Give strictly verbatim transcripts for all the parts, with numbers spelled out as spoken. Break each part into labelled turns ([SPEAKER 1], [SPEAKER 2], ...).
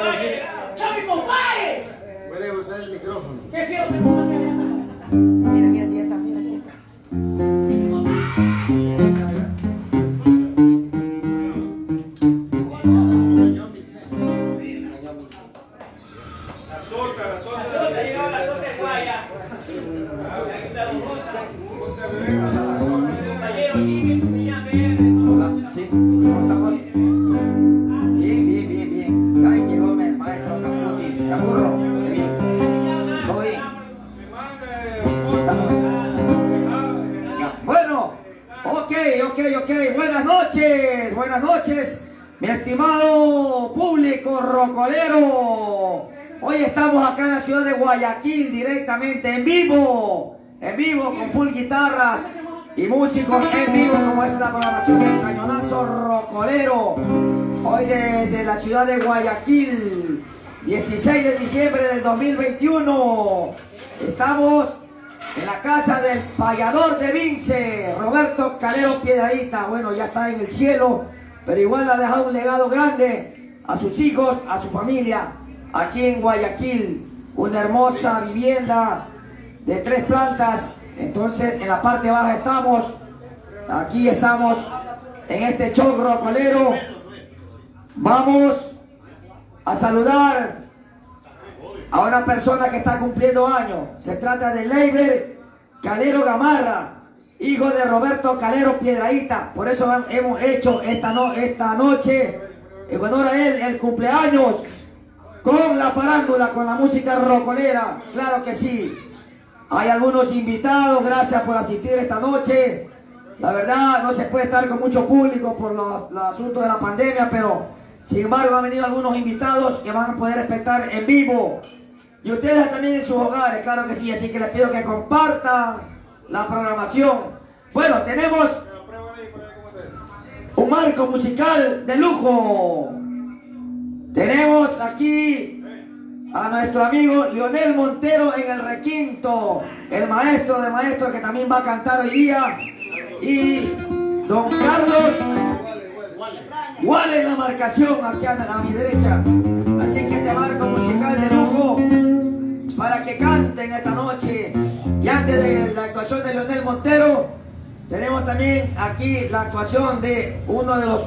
[SPEAKER 1] compadre! ¡Chao, mi compadre!
[SPEAKER 2] Puede usar el micrófono.
[SPEAKER 1] ¡Qué feo te pongo que
[SPEAKER 3] Mira, mira, si está, mira, si está.
[SPEAKER 4] La sota, la
[SPEAKER 1] La
[SPEAKER 4] sota.
[SPEAKER 1] sota, llegó la sota de guaya. Aquí está Don Rosa. Compañero Jimmy, tú me llames.
[SPEAKER 3] Hola, sí, ¿cómo estamos? Bien, bien, bien, bien. Ay, llegó el maestro Caputi, Capurro. Bien, todo bien. Estamos bien. Ya, bueno, ok, ok, ok. Buenas noches, buenas noches, mi estimado público rocolero. Hoy estamos acá en la ciudad de Guayaquil, directamente en vivo, en vivo con full guitarras y músicos en vivo, como es la programación del Cañonazo Rocolero. Hoy desde la ciudad de Guayaquil, dieciséis de diciembre del dos mil veintiuno, estamos en la casa del payador de Vince, Roberto Calero Piedradita. Bueno, ya está en el cielo, pero igual ha dejado un legado grande a sus hijos, a su familia, aquí en Guayaquil. Una hermosa vivienda de tres plantas. Entonces, en la parte baja estamos, aquí estamos en este show rocolero. Vamos a saludar a una persona que está cumpliendo años. Se trata de Leiber Calero Gamarra, hijo de Roberto Calero Piedradita. Por eso hemos hecho esta, no, esta noche, en honor a él, el cumpleaños con la farándula, con la música rocolera. Claro que sí. Hay algunos invitados, gracias por asistir esta noche. La verdad, no se puede estar con mucho público por los, los asuntos de la pandemia, pero sin embargo han venido algunos invitados que van a poder espectar en vivo. Y ustedes también en sus hogares, claro que sí. Así que les pido que compartan la programación. Bueno, tenemos un marco musical de lujo. Tenemos aquí a nuestro amigo Leonel Montero en el requinto, el maestro de maestros que también va a cantar hoy día, y don Carlos Wale en la marcación aquí a mi derecha. Así que este marco musical de lujo para que canten esta noche. Y antes de la actuación de Leonel Montero, tenemos también aquí la actuación de uno de los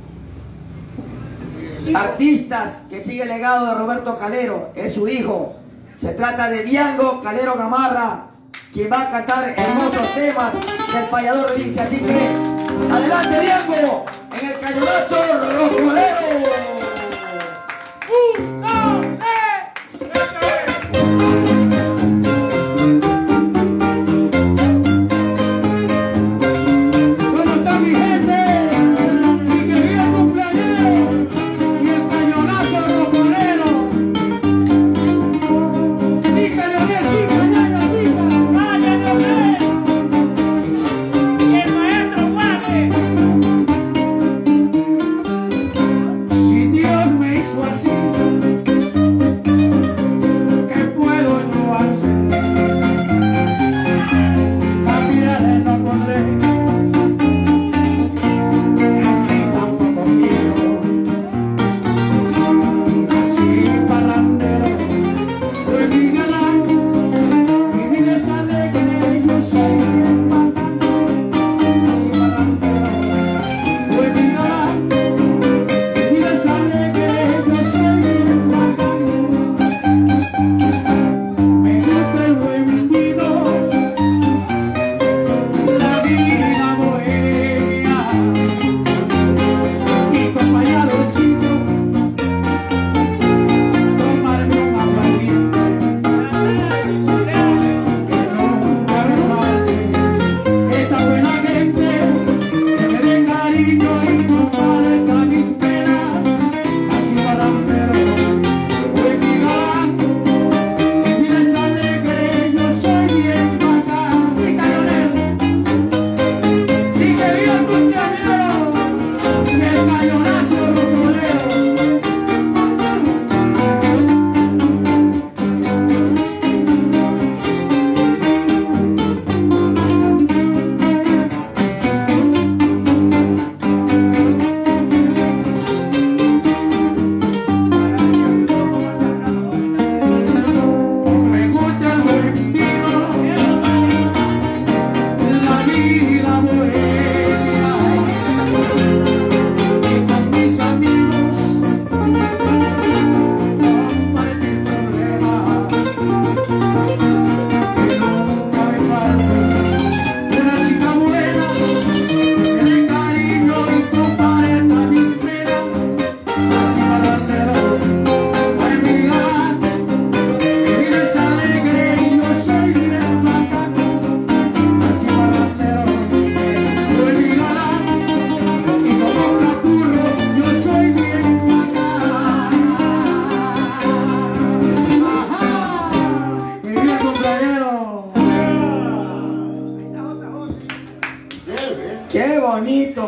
[SPEAKER 3] artistas que sigue el legado de Roberto Calero. Es su hijo. Se trata de Diango Calero Gamarra, quien va a cantar hermosos temas del payador de Vince. Así que adelante, Diango, en el Cañonazo Rocolero.
[SPEAKER 1] ¡Un, dos, tres!
[SPEAKER 5] ¿Cómo está mi gente? Mi querido cumpleañero y el Cañonazo Rocolero. Dica, Leonel, dica, dica, dica.
[SPEAKER 1] ¡Vaya, Leonel! Y el maestro Guate.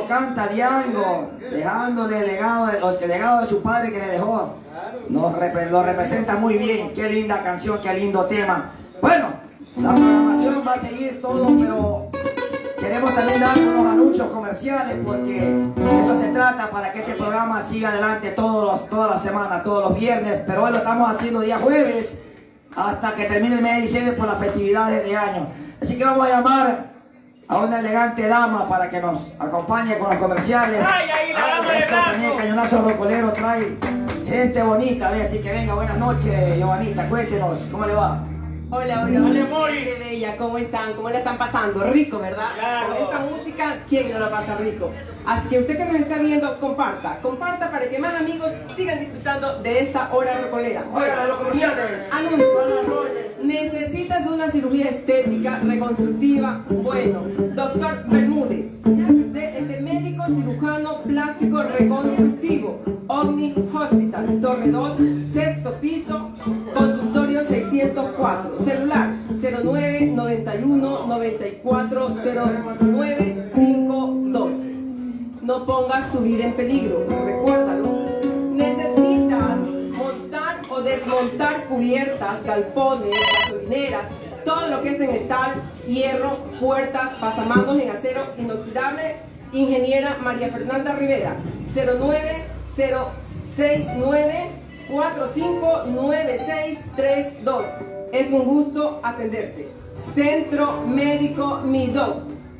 [SPEAKER 3] como canta Diango, dejándole el legado, de, los, el legado de su padre que le dejó. Nos repre, lo representa muy bien. Qué linda canción, qué lindo tema. Bueno, la programación va a seguir todo, pero queremos también dar unos anuncios comerciales porque de eso se trata, para que este programa siga adelante todos los, todas las semanas, todos los viernes. Pero hoy lo estamos haciendo día jueves hasta que termine el mes de diciembre por las festividades de año. Así que vamos a llamar a una elegante dama para que nos acompañe con los comerciales.
[SPEAKER 1] ¡Ay, ahí la dama de
[SPEAKER 3] Esta compañía
[SPEAKER 1] blanco!
[SPEAKER 3] Cañonazo Rocolero trae gente bonita, ¿ve? Así que venga, buenas noches, Giovanita, cuéntenos, ¿cómo le va?
[SPEAKER 4] Hola, hola,
[SPEAKER 1] Hola,
[SPEAKER 4] hola,
[SPEAKER 1] Mori.
[SPEAKER 4] qué bella, ¿cómo están? ¿Cómo la están pasando? Rico, ¿verdad?
[SPEAKER 1] Claro.
[SPEAKER 4] Con esta música, ¿quién no la pasa rico? Así que usted que nos está viendo, comparta, comparta para que más amigos sigan disfrutando de esta hora rocolera.
[SPEAKER 3] Oiga, los comerciales.
[SPEAKER 4] Anuncio. ¿Necesitas una cirugía estética reconstructiva? Bueno, doctor Bermúdez, de médico cirujano plástico reconstructivo, Omni Hospital, Torre dos, sexto piso, consultorio seiscientos cuatro, celular cero nueve noventa y uno noventa y cuatro cero nueve cincuenta y dos. No pongas tu vida en peligro, recuérdalo. Necesitas montar o desmontar cubiertas, galpones, gasolineras, todo lo que es en metal, hierro, puertas, pasamanos en acero inoxidable. Ingeniera María Fernanda Rivera, cero nueve cero seis nueve cuatro cinco nueve seis tres dos. Es un gusto atenderte. Centro Médico Midoc,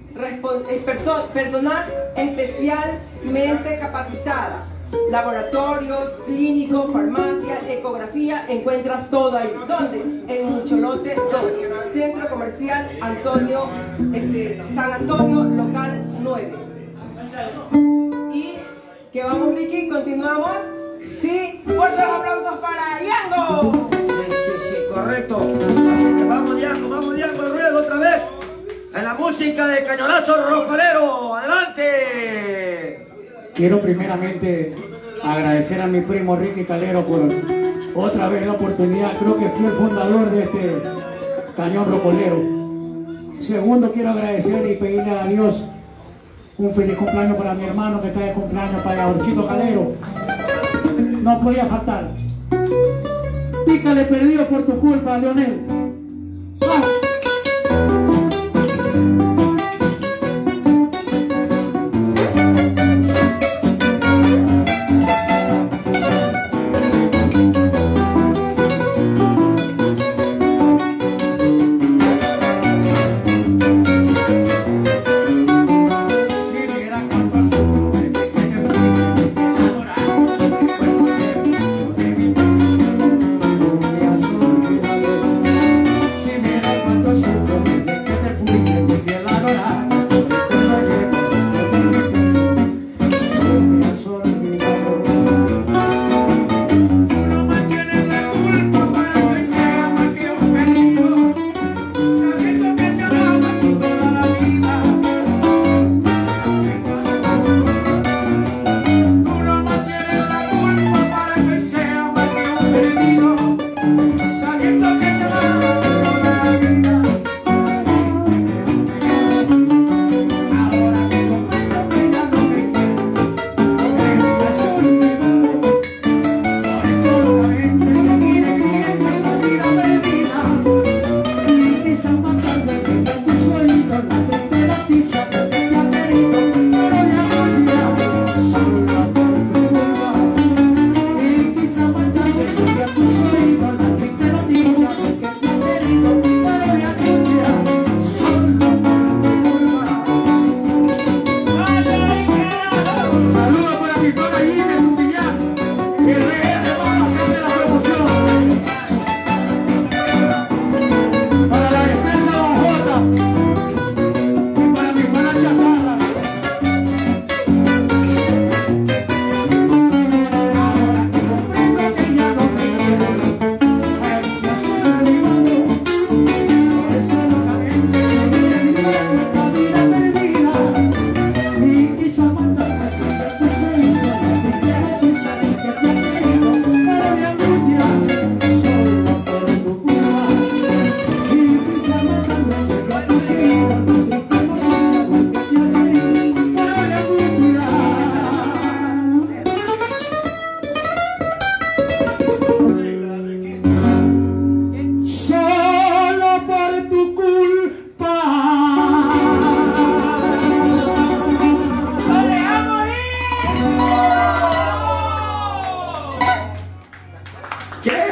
[SPEAKER 4] perso personal especialmente capacitada. Laboratorios, clínicos, farmacia, ecografía, encuentras todo ahí. ¿Dónde? En Mucholote dos, Centro Comercial Antonio, este, San Antonio, local nueve. ¿Y qué vamos, Ricky? ¿Continuamos? ¿Sí? ¡Fuertes aplausos para Yango!
[SPEAKER 3] Sí, sí, sí, correcto. Así que vamos, Diango, vamos, Diango, el ruedo otra vez. En la música de Cañonazo Rocolero. ¡Adelante!
[SPEAKER 5] Quiero primeramente agradecer a mi primo Ricky Calero por otra vez la oportunidad. Creo que fui el fundador de este cañón rocolero. Segundo, quiero agradecer y pedirle a Dios un feliz cumpleaños para mi hermano que está de cumpleaños, para Orcito Calero. No podía faltar. Pícale perdido por tu culpa, Leonel. ¡Ah!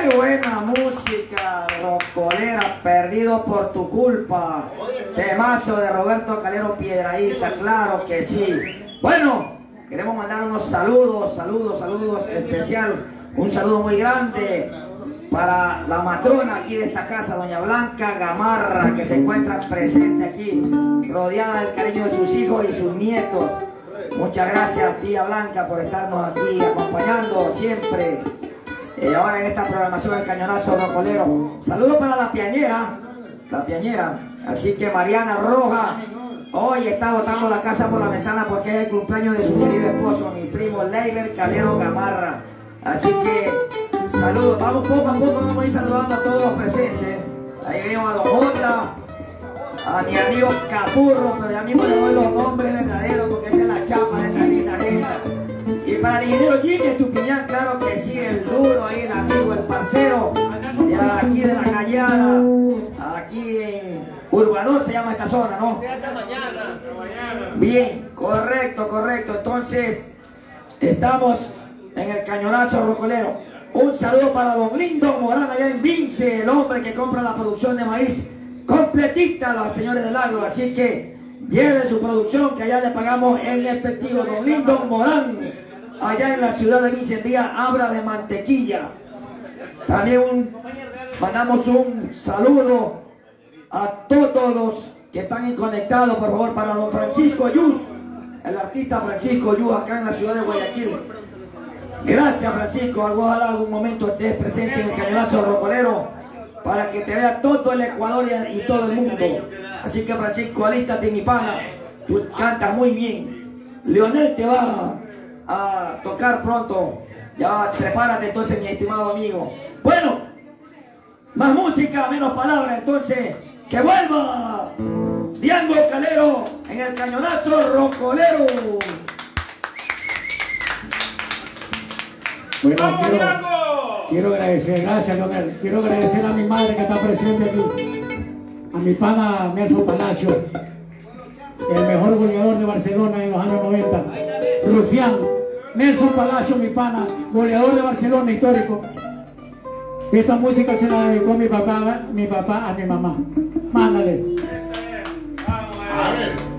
[SPEAKER 3] ¡Qué buena música rocolera! Perdido por tu culpa. Temazo de Roberto Calero Piedrahíta, claro que sí. Bueno, queremos mandar unos saludos, saludos, saludos especial. Un saludo muy grande para la matrona aquí de esta casa, doña Blanca Gamarra, que se encuentra presente aquí, rodeada del cariño de sus hijos y sus nietos. Muchas gracias, tía Blanca, por estarnos aquí acompañando siempre. Eh, ahora en esta programación del Cañonazo Rocolero. Saludos para la piañera, la piañera. Así que Mariana Roja hoy está botando la casa por la ventana porque es el cumpleaños de su querido esposo, mi primo Leiber Calero Gamarra. Así que saludos, vamos poco a poco, vamos a ir saludando a todos los presentes. Ahí veo a Don Jota, a mi amigo Capurro, pero ya mismo le doy los nombres verdaderos porque esa es la chapa de esta linda gente. Y para el ingeniero Jimmy Estupiñán, claro que sí, el duro ahí, el amigo, el parcero, de aquí de la Callada, aquí en Urbador se llama esta zona, ¿no? Bien, correcto, correcto. Entonces, estamos en el Cañonazo Rocolero. Un saludo para don Lindo Morán allá en Vince, el hombre que compra la producción de maíz completita a los señores del agro. Así que lleve su producción que allá le pagamos en efectivo. Don Lindo Morán, allá en la ciudad de Vince, en día Abra de Mantequilla. También un, mandamos un saludo a todos los que están conectados, por favor, para don Francisco Yus, el artista Francisco Yus, acá en la ciudad de Guayaquil. Gracias, Francisco. Ojalá algún momento estés presente en el Cañonazo Rocolero para que te vea todo el Ecuador y todo el mundo. Así que, Francisco, alístate, mi pana. Tú cantas muy bien. Leonel te va a tocar pronto. Ya prepárate entonces, mi estimado amigo. Bueno, más música, menos palabras. Entonces, que vuelva Diango Calero en el Cañonazo Rocolero.
[SPEAKER 5] Bueno, quiero, quiero agradecer, gracias Leonel, quiero agradecer a mi madre que está presente aquí, a mi pana Nelson Palacio, el mejor goleador de Barcelona en los años noventa, Rufián, Nelson Palacio, mi pana, goleador de Barcelona histórico. Esta música se la dedicó mi papá, mi papá a mi mamá. Mándale.
[SPEAKER 2] A ver.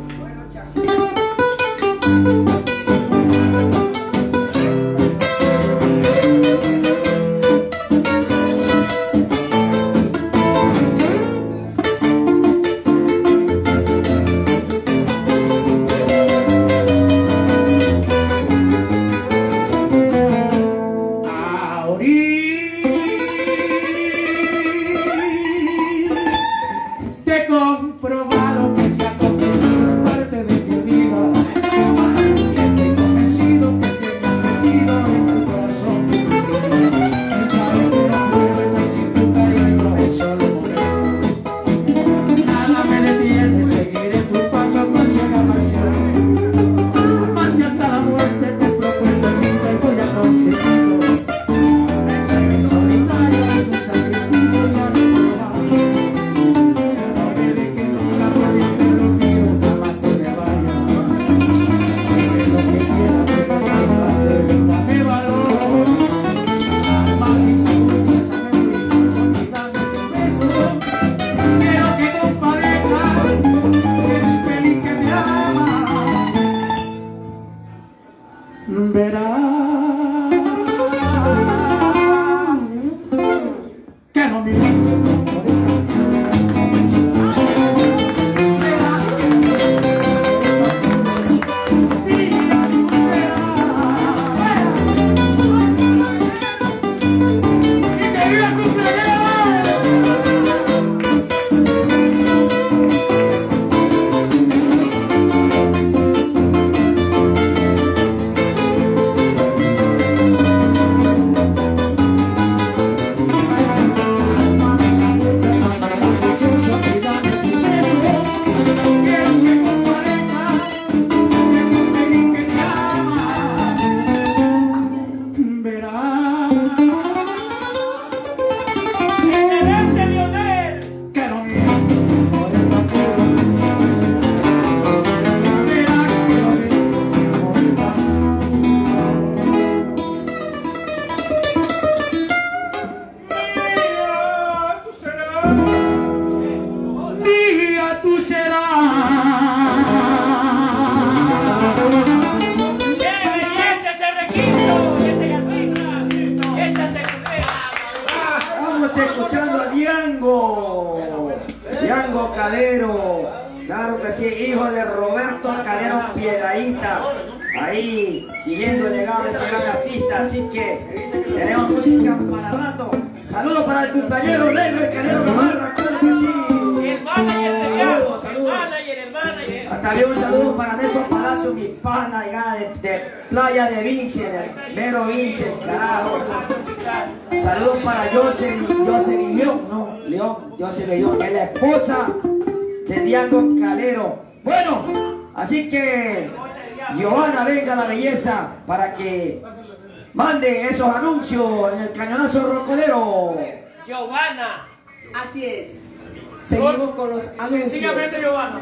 [SPEAKER 3] Estamos escuchando a Diango. Diango Calero. Claro que sí, hijo de Roberto Calero Piedrahíta. Ahí, siguiendo el legado de ese gran artista. Así que tenemos música para rato. Saludos para el compañero Lever Calero Gamarra. Claro que sí.
[SPEAKER 1] El manager de Diango. El
[SPEAKER 3] Saludos.
[SPEAKER 1] manager, el manager.
[SPEAKER 3] También un saludo para Nelson Palacio, mi pana allá de, de Playa de Vince, del mero Vince, carajo. Saludos para Jocelyn, Jocelyn León, no, León, Jocelyn León, que es la esposa de Diango Calero. Bueno, así que Giovanna, venga la belleza para que mande esos anuncios en el cañonazo rocolero.
[SPEAKER 1] Giovanna.
[SPEAKER 4] Así es. Seguimos con los anuncios.
[SPEAKER 1] Sencillamente Giovanna.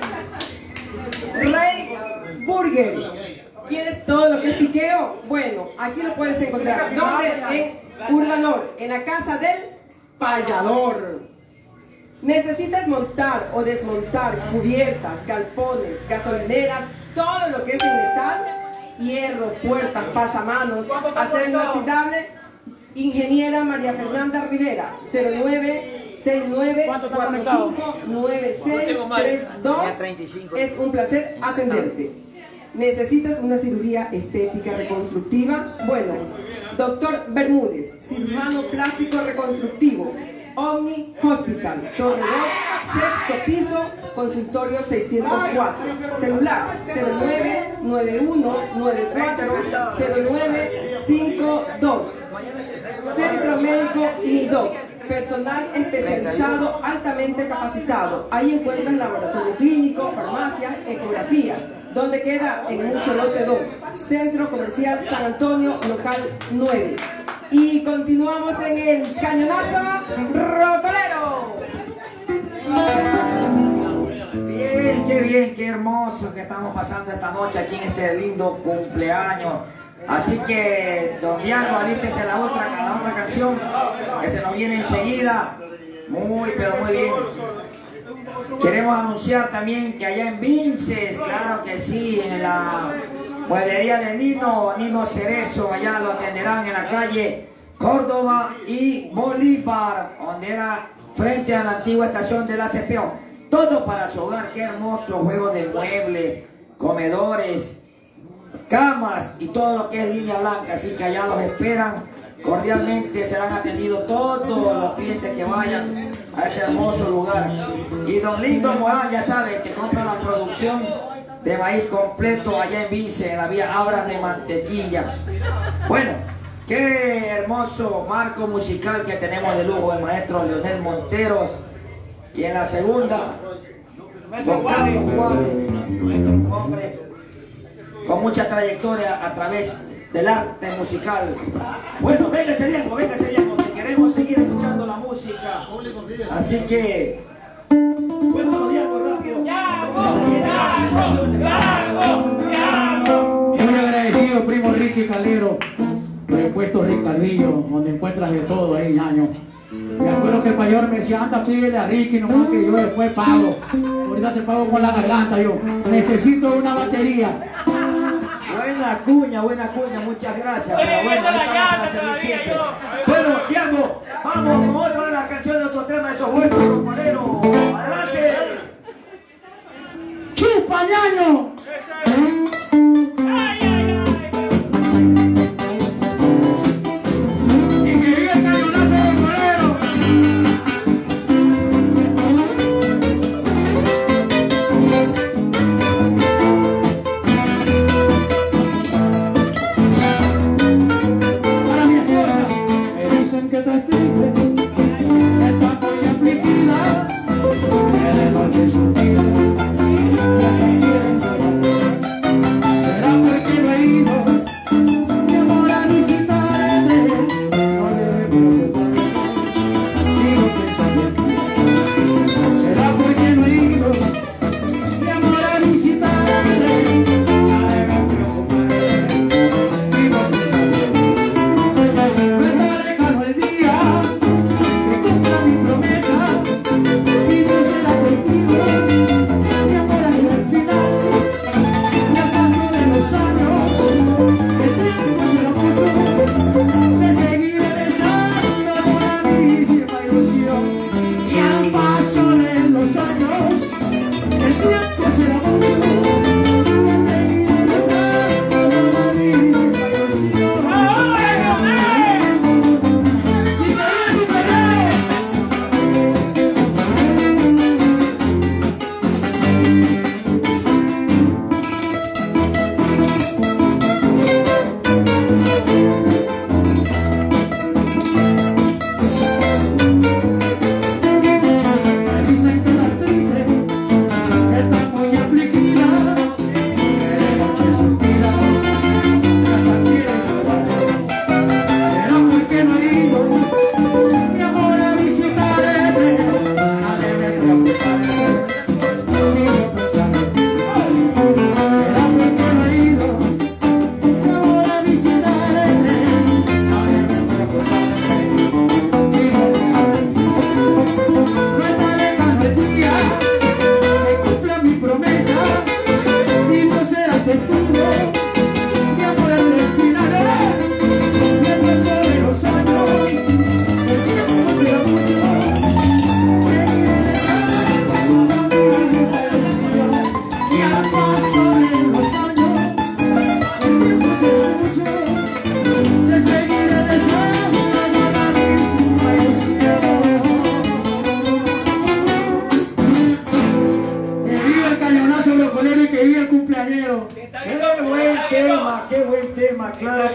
[SPEAKER 4] Rey Burger. ¿Quieres todo lo que es piqueo? Bueno, aquí lo puedes encontrar. ¿Dónde? En Urbanor, en la casa del payador. ¿Necesitas montar o desmontar cubiertas, galpones, gasolineras, todo lo que es en metal, hierro, puertas, pasamanos, acero inoxidable? Ingeniera María Fernanda Rivera, cero nueve seis nueve cuatro cinco nueve seis tres dos. Es un placer atenderte. ¿Necesitas una cirugía estética reconstructiva? Bueno, doctor Bermúdez, cirujano plástico reconstructivo, Omni Hospital, Torre dos, sexto piso, consultorio seiscientos cuatro, celular cero nueve nueve uno nueve cuatro cero nueve cinco dos, Centro Médico Nidoc, personal especializado altamente capacitado. Ahí encuentras laboratorio clínico, farmacia, ecografía. ¿Dónde queda? En Mucho Lote dos, Centro Comercial San Antonio, local nueve. Y continuamos en el cañonazo rocolero.
[SPEAKER 3] Bien, qué bien, qué hermoso que estamos pasando esta noche aquí en este lindo cumpleaños. Así que, don Diango, alístese la otra, la otra canción que se nos viene enseguida. Muy, pero muy bien. Queremos anunciar también que allá en Vinces, claro que sí, en la mueblería de Nino, Nino Cerezo, allá lo atenderán en la calle Córdoba y Bolívar, donde era frente a la antigua estación de la Cepeón. Todo para su hogar, qué hermoso, juegos de muebles, comedores, camas y todo lo que es línea blanca. Así que allá los esperan cordialmente, serán atendidos todos los clientes que vayan a ese hermoso lugar. Y don Lindo Morán, ya saben, que compra la producción de maíz completo allá en Vince, en la vía Abras de Mantequilla. Bueno, qué hermoso marco musical que tenemos de lujo, el maestro Leonel Monteros. Y en la segunda, don Carlos Juárez, un hombre con mucha trayectoria a través del arte musical. Bueno, véngase Diego, véngase Diego, que queremos seguir escuchando la música. Así que, cuéntalo Diego, rápido.
[SPEAKER 5] Muy agradecido, primo Ricky Calero, por el puesto Ricardillo, donde encuentras de todo ahí, ñaño. Me acuerdo que el mayor me decía, anda, pídele a Ricky, nomás que yo después pago. Ahorita te pago con la garganta, yo. Necesito una batería.
[SPEAKER 3] Buena cuña, buena cuña, muchas gracias. Pero bueno, ahí estamos para servir siempre. Bueno, Diego, vamos con otra de las canciones de otro tema de esos buenos rocoleros. Adelante.
[SPEAKER 5] ¡Chupa, ñaño! Thank you.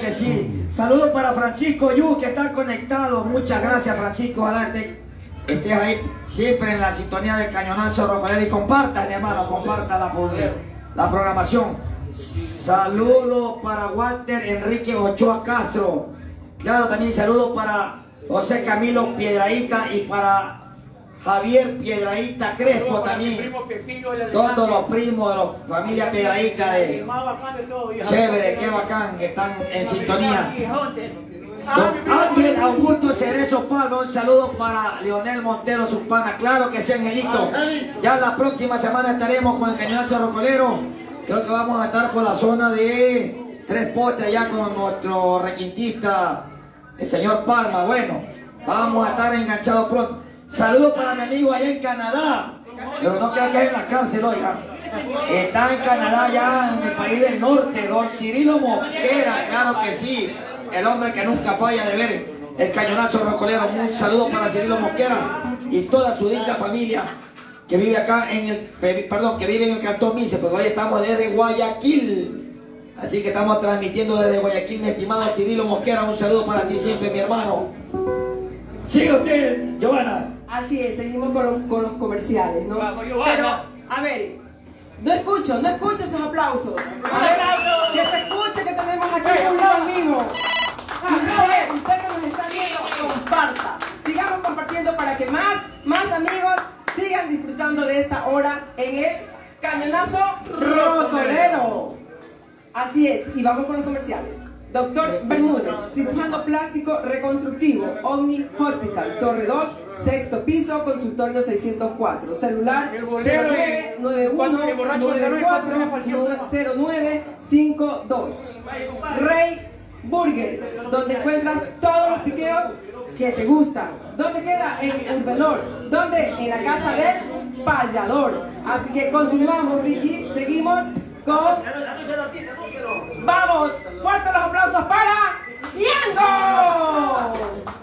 [SPEAKER 3] que sí. Saludos para Francisco Yu, que está conectado. Muchas gracias, Francisco. Ojalá que estés ahí siempre en la sintonía del Cañonazo Rocolero. Y comparta, mi hermano, comparta la, la programación. Saludos para Walter Enrique Ochoa Castro. Claro, también saludos para José Camilo Piedraíta y para Javier Piedraíta Crespo también. Todos los primos de la familia Piedraíta de chévere, qué bacán, que están en sintonía. Don Ángel Augusto Cerezo Palma, un saludo para Leonel Montero, sus panas. Claro que sí, Angelito. Ya la próxima semana estaremos con el Cañonazo Rocolero. Creo que vamos a estar por la zona de Tres Potes allá con nuestro requintista, el señor Palma. Bueno, vamos a estar enganchados pronto. Saludos para mi amigo allá en Canadá, pero no creo que es en la cárcel, oiga. Está en Canadá, ya en el país del norte, don Cirilo Mosquera, claro que sí. El hombre que nunca falla de ver el Cañonazo Rocolero. Un saludo para Cirilo Mosquera y toda su linda familia que vive acá en el, perdón, que vive en el Cantón Mice, porque hoy estamos desde Guayaquil. Así que estamos transmitiendo desde Guayaquil, mi estimado Cirilo Mosquera. Un saludo para ti siempre, mi hermano. Sigue usted, Giovanna.
[SPEAKER 4] Así es, seguimos con los, con los comerciales, ¿no?
[SPEAKER 1] Vamos, Giovanna.
[SPEAKER 4] Pero, a ver, no escucho, no escucho esos aplausos. A ver, que se escuche que tenemos aquí público en vivo. Usted, usted que nos está viendo, comparta. Sigamos compartiendo para que más, más amigos sigan disfrutando de esta hora en el Cañonazo Rocolero. Así es, y vamos con los comerciales. Doctor Bermúdez, cirujano plástico reconstructivo, Omni Hospital, Torre dos, sexto piso, consultorio seiscientos cuatro, celular cero nueve nueve uno nueve cuatro cero nueve cinco dos. Rey Burger, donde encuentras todos los piqueos que te gustan. ¿Dónde queda? En Urbenor. ¿Dónde? En la casa del payador. Así que continuamos, Ricky, seguimos con... ¡Vamos! ¡Fuertes los aplausos para Yango!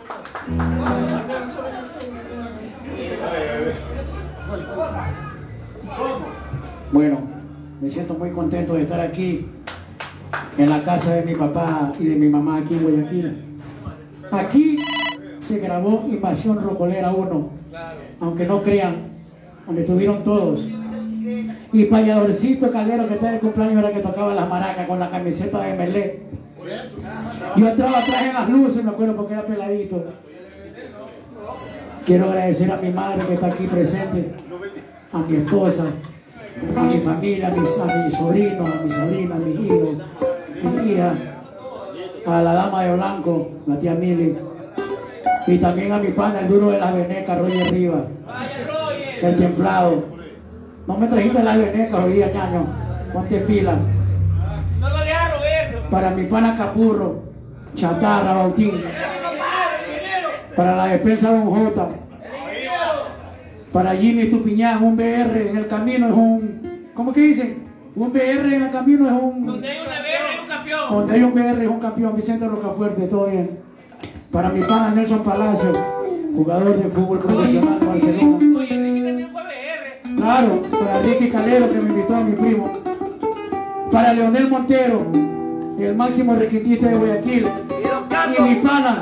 [SPEAKER 5] Bueno, me siento muy contento de estar aquí en la casa de mi papá y de mi mamá aquí en Guayaquil. Aquí se grabó Invasión Rocolera uno, aunque no crean, donde estuvieron todos. Y Payadorcito Calero, que está de cumpleaños, era que tocaba las maracas con la camiseta de Melé. Yo entraba atrás en las luces, me acuerdo, porque era peladito. Quiero agradecer a mi madre que está aquí presente, a mi esposa, a mi familia, a mis, a mis sobrinos, a mis sobrinas, a mis hijos, a mi hija, a la dama de blanco, la tía Mili, y también a mi pana, el duro de las venecas, Roger Rivas, el templado. No me trajiste las venecas hoy día, ñaño, ponte pila.
[SPEAKER 1] No lo deja Roberto.
[SPEAKER 5] Para mi pana Capurro, Chatarra, Bautín. Para la despensa Don J. Para Jimmy Tupiñán, un B R en el camino es un... ¿Cómo que dicen? Un B R en el camino es un...
[SPEAKER 1] Donde hay una B R hay un campeón.
[SPEAKER 5] Donde hay un B R es un campeón. Vicente Rocafuerte, todo bien. Para mi pana Nelson Palacio, jugador de fútbol profesional de Barcelona.
[SPEAKER 1] Oye, Ricky también fue B R.
[SPEAKER 5] Claro, para Ricky Calero, que me invitó a mi primo. Para Leonel Montero, el máximo requintista de Guayaquil. Y mi pana.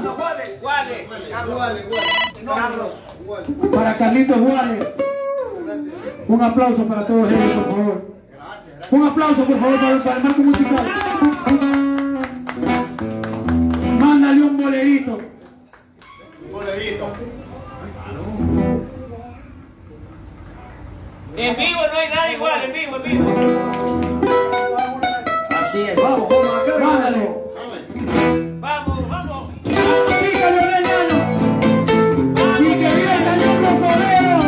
[SPEAKER 3] Carlos.
[SPEAKER 5] Para Carlitos Juárez. Un aplauso para todos ellos, por favor. Un aplauso, por favor, para, para el marco musical. Mándale un bolerito.
[SPEAKER 2] Un bolerito.
[SPEAKER 1] En vivo no hay nada igual, en vivo, en vivo.
[SPEAKER 3] Así es, vamos, vamos acá.
[SPEAKER 5] Mándale.
[SPEAKER 1] Vamos, vamos.
[SPEAKER 5] ¡Pica, Leonel Llano! ¡Y que viva el Cañón Rocolero!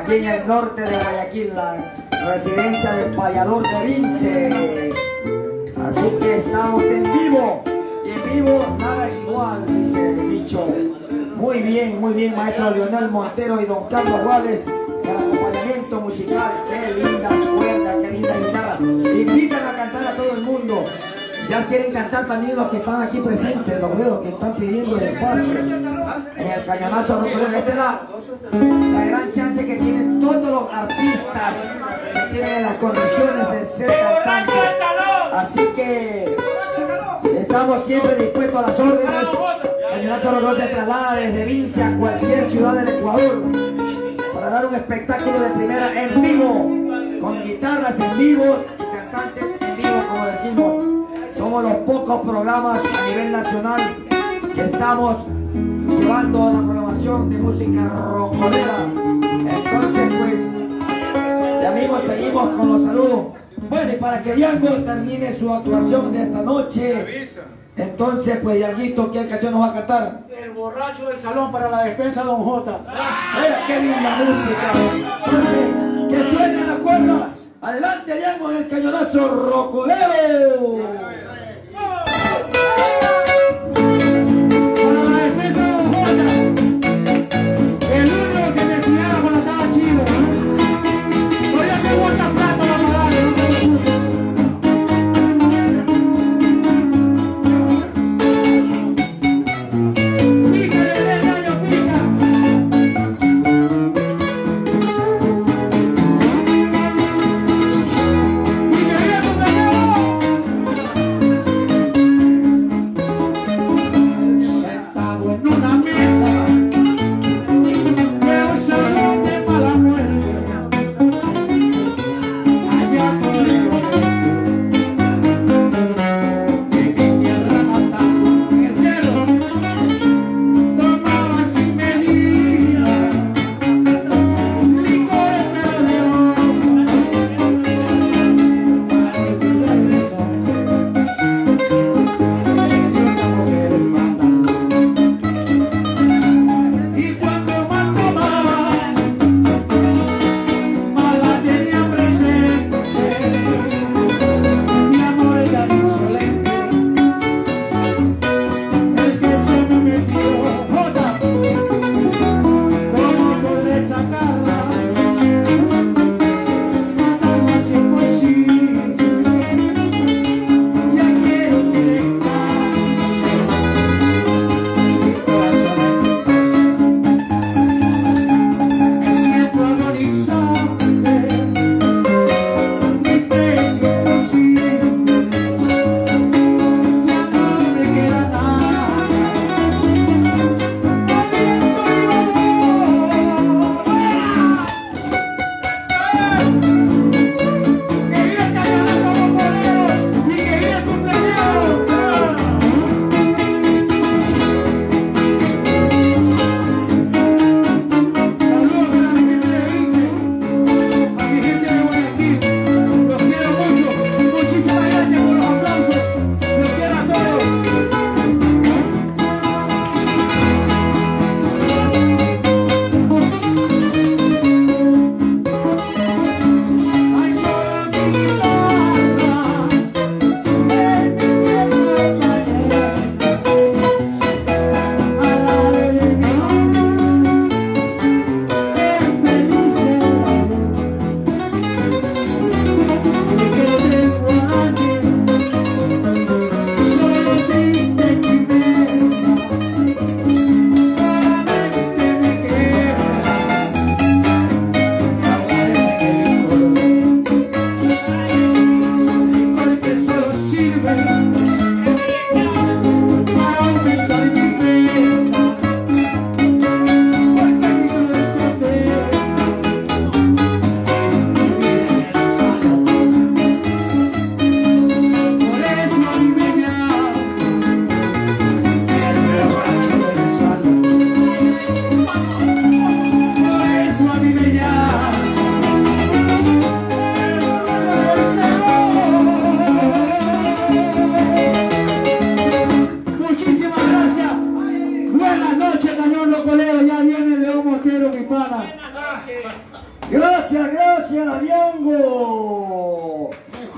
[SPEAKER 3] aquí en el norte de Guayaquil, la residencia del payador de Vinces. Así que estamos en vivo, y en vivo nada es igual, dice el dicho. Muy bien, muy bien, maestro Leonel Montero y don Carlos Guales, el acompañamiento musical. Qué lindas cuerdas, qué lindas guitarras. Invitan a cantar a todo el mundo. Ya quieren cantar también los que están aquí presentes, los veo que están pidiendo el espacio en el cañonazo rocolero. Esta es la, la gran chance que tienen todos los artistas que tienen las condiciones de ser cantantes. Así que estamos siempre dispuestos a las órdenes. Cañonazo rocolero se traslada desde Vince a cualquier ciudad del Ecuador para dar un espectáculo de primera en vivo, con guitarras en vivo y cantantes en vivo, como decimos. Somos los pocos programas a nivel nacional que estamos llevando la programación de música rocolera. Entonces, pues, ya mismo seguimos con los saludos. Bueno, y para que Diango termine su actuación de esta noche, entonces, pues, Dianguito, ¿qué canción nos va a cantar?
[SPEAKER 5] El borracho del salón para la despensa, don J.
[SPEAKER 3] ¡Eh, qué linda música! Entonces, que suene la cuerda. Adelante, Diango, en el cañonazo rocolero.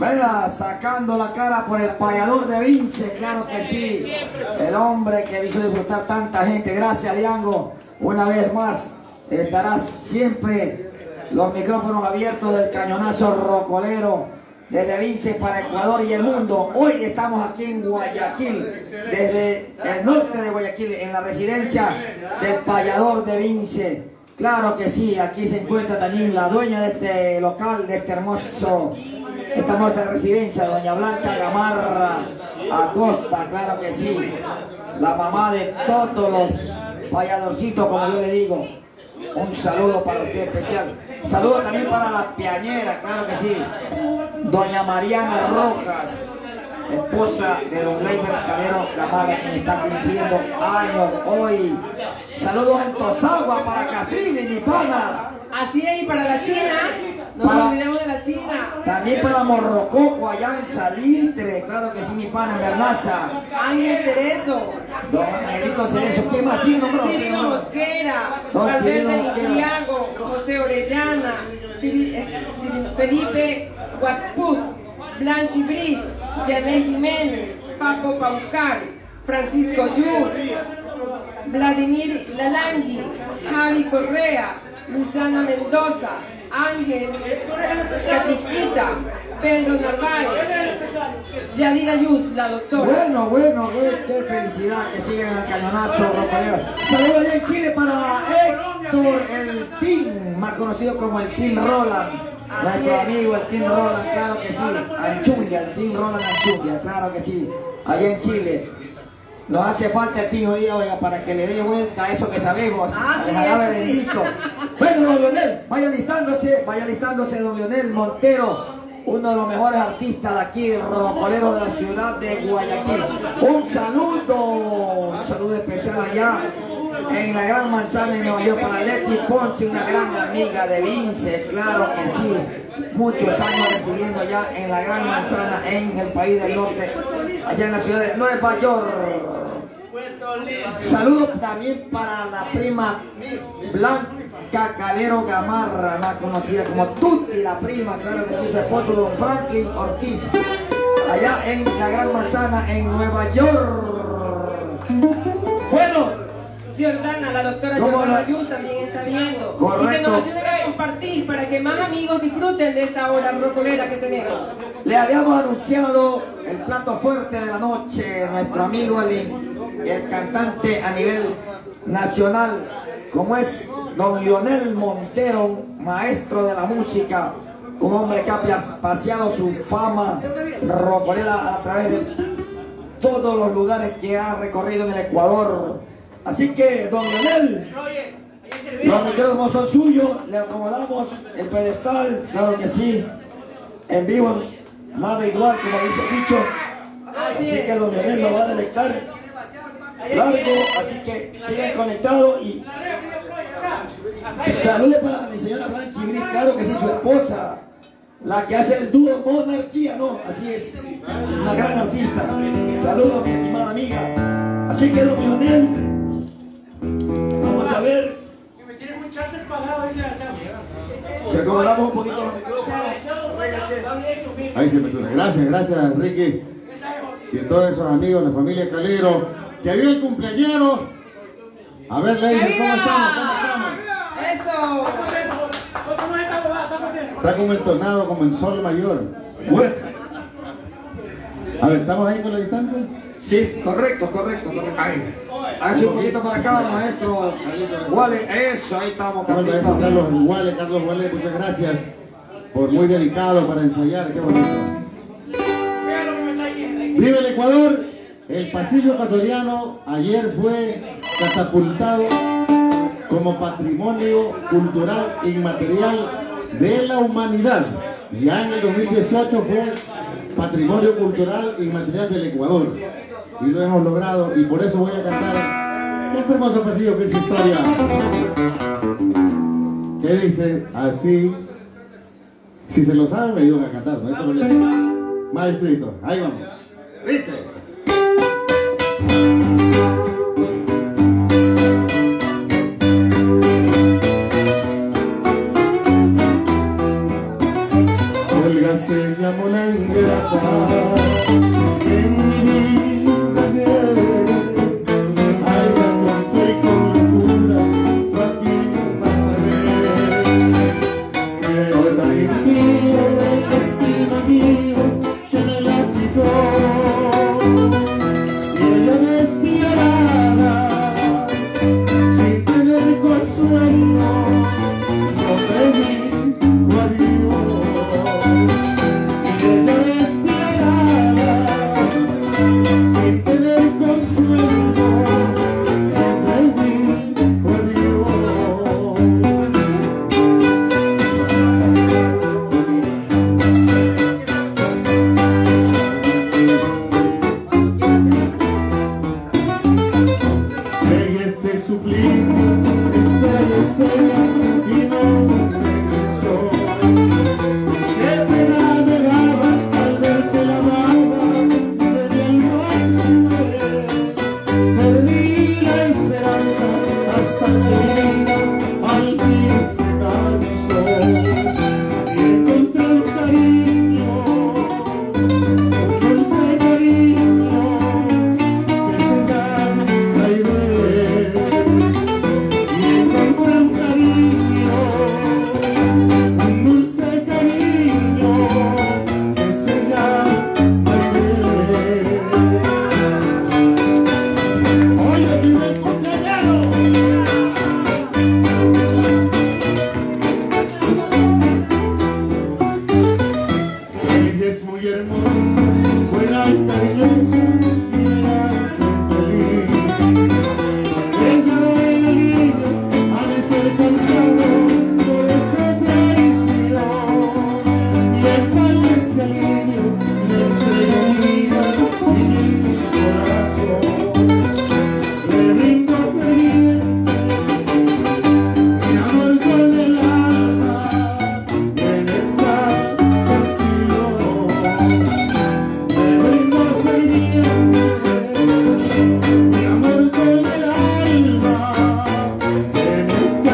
[SPEAKER 3] Vea, sacando la cara por el payador de Vince, claro que sí. El hombre que hizo disfrutar tanta gente. Gracias, Diango. Una vez más, estará siempre los micrófonos abiertos del cañonazo rocolero desde Vince para Ecuador y el mundo. Hoy estamos aquí en Guayaquil, desde el norte de Guayaquil, en la residencia del payador de Vince. Claro que sí, aquí se encuentra también la dueña de este local, de este hermoso, esta hermosa residencia, doña Blanca Gamarra Acosta, claro que sí, la mamá de todos los payadorcitos, como yo le digo. Un saludo para usted especial. Saludo también para la piañera, claro que sí, doña Mariana Rojas, esposa de don Leiber Calero Gamarra, quien está cumpliendo años hoy. Saludos en Tosagua para Catrina y mi pana.
[SPEAKER 4] Así es, y para la China, no
[SPEAKER 3] Para-
[SPEAKER 4] nos olvidemos de la China.
[SPEAKER 3] También para Morrococo, allá en Salitre, claro que sí, mi pana, en Bernaza.
[SPEAKER 4] Ángel Cerezo,
[SPEAKER 3] Don Angelito Cerezo, ¿quién más? Sí, nombró, sí,
[SPEAKER 4] Cirilo
[SPEAKER 3] nombró.
[SPEAKER 4] Mosquera,
[SPEAKER 3] Don Cirilo
[SPEAKER 4] Valverde
[SPEAKER 3] Mosquera.
[SPEAKER 4] Litriago, José Orellana, Ciri- eh, Ciri- Felipe Guasput, Blanchi Briz, Janet Jiménez, Paco Paucar, Francisco Yus, Vladimir Lalangui, Javi Correa, Luisana Mendoza, Ángel Catisquita, Pedro Narváez, Yadira Yus, la doctora.
[SPEAKER 3] Bueno, bueno, qué, qué felicidad que sigan el cañonazo rocolero. Saludos allá en Chile para Héctor, el Team, más conocido como el Team Roland. Nuestro amigo el Team Roland, claro que sí. Anchundia, el Team Roland Anchundia, claro que sí. Allá en Chile. Nos hace falta el Team hoy día, oiga, para que le dé vuelta a eso que sabemos.
[SPEAKER 4] Ah,
[SPEAKER 3] al
[SPEAKER 4] sí,
[SPEAKER 3] jarabe
[SPEAKER 4] eso sí.
[SPEAKER 3] bendito. Bueno, don Leonel, vaya listándose, vaya listándose don Leonel Montero, uno de los mejores artistas de aquí, rocolero de la ciudad de Guayaquil. Un saludo, un saludo especial allá en la Gran Manzana de Nueva York para Leti Ponce, una gran amiga de Vince, claro que sí. Muchos años residiendo allá en la Gran Manzana, en el país del norte, allá en la ciudad de Nueva York. Saludos también para la prima Blanca Calero Gamarra, más conocida como Tutti, la prima, claro que sí, su esposo don Franklin Ortiz, allá en la Gran Manzana, en Nueva York. Bueno,
[SPEAKER 4] Jordana, la doctora
[SPEAKER 3] ¿Cómo
[SPEAKER 4] Jordana
[SPEAKER 3] la-
[SPEAKER 4] Yus también está viendo. Y que
[SPEAKER 3] Correcto.
[SPEAKER 4] nos ayuden a compartir para que más amigos disfruten de esta hora rocolera que tenemos.
[SPEAKER 3] le habíamos anunciado el plato fuerte de la noche, nuestro amigo el, el cantante a nivel nacional, como es don Leonel Montero, maestro de la música, un hombre que ha pas- paseado su fama rocolera a través de todos los lugares que ha recorrido en el Ecuador. Así que, don Leonel, los micrófonos son suyos, le acomodamos el pedestal, claro que sí, en vivo, nada igual, como dice el dicho.
[SPEAKER 4] Así
[SPEAKER 3] Así
[SPEAKER 4] es.
[SPEAKER 3] que don Leonel lo va a delectar largo, así que sigan conectados y saludos para mi señora Blanchi Gris, claro que sí, su esposa, la que hace el dúo Monarquía, ¿no? Así es, una gran artista. Saludos, mi estimada amiga. Así que don Leonel, vamos a ver.
[SPEAKER 1] Que me tiene un charter pagado ese acá.
[SPEAKER 3] Si acomodamos un poquito los micrófonos.
[SPEAKER 2] Ahí se metió. Gracias, gracias, Enrique. Y a todos esos amigos, la familia Calero. Que viva el cumpleañero. A ver,
[SPEAKER 4] ¡Que
[SPEAKER 2] ladies, ¿cómo
[SPEAKER 4] viva!
[SPEAKER 2] estamos? ¿Cómo estamos?
[SPEAKER 4] ¡Eso!
[SPEAKER 1] ¿Cómo es esta bobada? ¿Estamos bien?
[SPEAKER 2] Está como entonado, como en sol mayor.
[SPEAKER 3] Bueno,
[SPEAKER 2] A ver, ¿estamos ahí con la distancia?
[SPEAKER 3] sí, correcto, correcto, correcto. Hace un poquito para acá, maestro. Wale, eso, ahí estamos,
[SPEAKER 2] Bueno, maestro
[SPEAKER 3] Carlito.
[SPEAKER 2] Carlos Guale, Carlos Guale, muchas gracias por muy dedicado para ensayar, qué bonito.
[SPEAKER 1] Vea lo que me está ahí.
[SPEAKER 2] Viva el Ecuador, el pasillo ecuatoriano ayer fue catapultado como patrimonio cultural inmaterial de la humanidad. Ya en el dos mil dieciocho fue patrimonio cultural inmaterial del Ecuador. Y lo hemos logrado y por eso voy a cantar este hermoso pasillo que es historia. Que dice así. Si se lo saben me ayudan a cantar, no hay problema. Maestrito, ahí vamos. Dice. El ella se llamó la ingrata. En mi vida ayer, a ella con fe y con locura fue aquí más a ver. Pero tan impío el destino mío que me la quitó, y ella despiadada, sin tener consuelo, no me dijo adiós. Y ella despiadada, sin tener consuelo, no me dijo adiós. Seguí este suplicio, espera y espera, y no regresó. Qué pena me daba al verte la baba de mi alma sin ver. Perdí la esperanza hasta que ella al fin se cansó, y encontré un cariño, un dulce cariño que se llama aire. Y encontré un cariño, un dulce cariño que se llama aire. Oye, vive el compañero. Ella es muy hermosa, buena y cariñosa, y me hace feliz. Ella de niño ha de ser cansado por esa traición, y el pan y este alivio le entregaría y mi corazón. Le brindo feliz mi amor con el alma en esta canción. Le brindo feliz mi amor con el alma en esta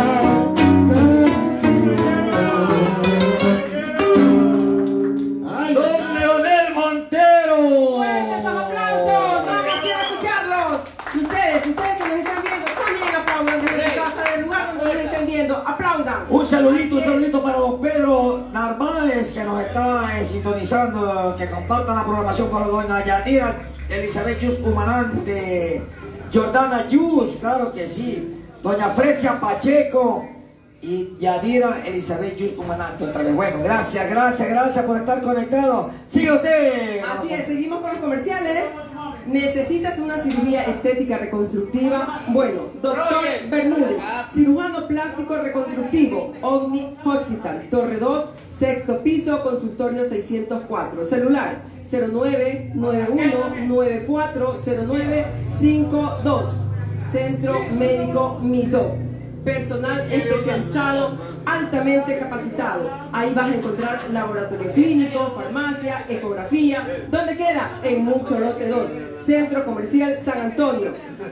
[SPEAKER 2] canción. Ay,
[SPEAKER 3] Don Leonel Montero.
[SPEAKER 4] ¡Fuertes los aplausos! ¡Vamos, quiero escucharlos! Y ustedes, ustedes que nos están viendo, también aplaudan desde su casa, del lugar donde nos estén viendo. ¡Aplaudan!
[SPEAKER 3] Un saludito, un saludito para don Pedro Narváez, que nos está eh, sintonizando, que compartan la programación para doña Yadira Elizabeth Yus Humanante, Jordana Yus, claro que sí, doña Fresia Pacheco y Yadira Elizabeth Yus Humanante otra vez. Bueno, gracias, gracias, gracias por estar conectado. Sigue usted.
[SPEAKER 4] Así es, seguimos con los comerciales. ¿Necesitas una cirugía estética reconstructiva? Bueno, doctor Bermúdez, cirujano plástico reconstructivo, Omni Hospital, Torre dos, sexto piso, consultorio seiscientos cuatro, celular cero nueve nueve uno nueve cuatro cero nueve cinco dos, Centro Médico Midó. Personal especializado, altamente capacitado. Ahí vas a encontrar laboratorio clínico, farmacia, ecografía. ¿Dónde queda? En Mucho Lote dos, Centro Comercial San Antonio,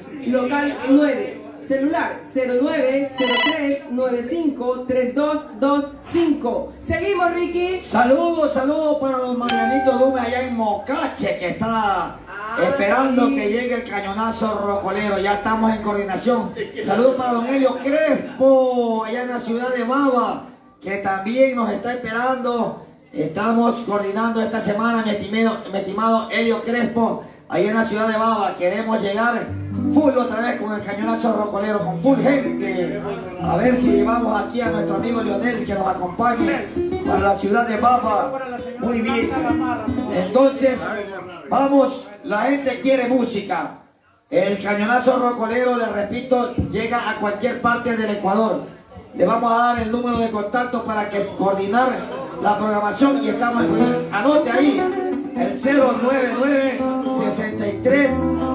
[SPEAKER 4] local nueve, celular cero nueve cero tres nueve cinco tres dos dos cinco. Seguimos, Ricky.
[SPEAKER 3] Saludos, saludos para don Marianito Dume allá en Mocache, que está esperando
[SPEAKER 4] sí.
[SPEAKER 3] que llegue el cañonazo rocolero. Ya estamos en coordinación. Saludos para don Helio Crespo allá en la ciudad de Bava, que también nos está esperando. Estamos coordinando esta semana, mi estimado, mi estimado Helio Crespo, allá en la ciudad de Bava. Queremos llegar full otra vez con el cañonazo rocolero, con full gente. A ver si llevamos aquí a nuestro amigo Leonel, que nos acompañe para la ciudad de Bava. Muy bien. Entonces, vamos, la gente quiere música. El cañonazo rocolero, les repito, llega a cualquier parte del Ecuador. Le vamos a dar el número de contacto para que coordinar la programación y estamos en, anote ahí, el cero nueve nueve sesenta y tres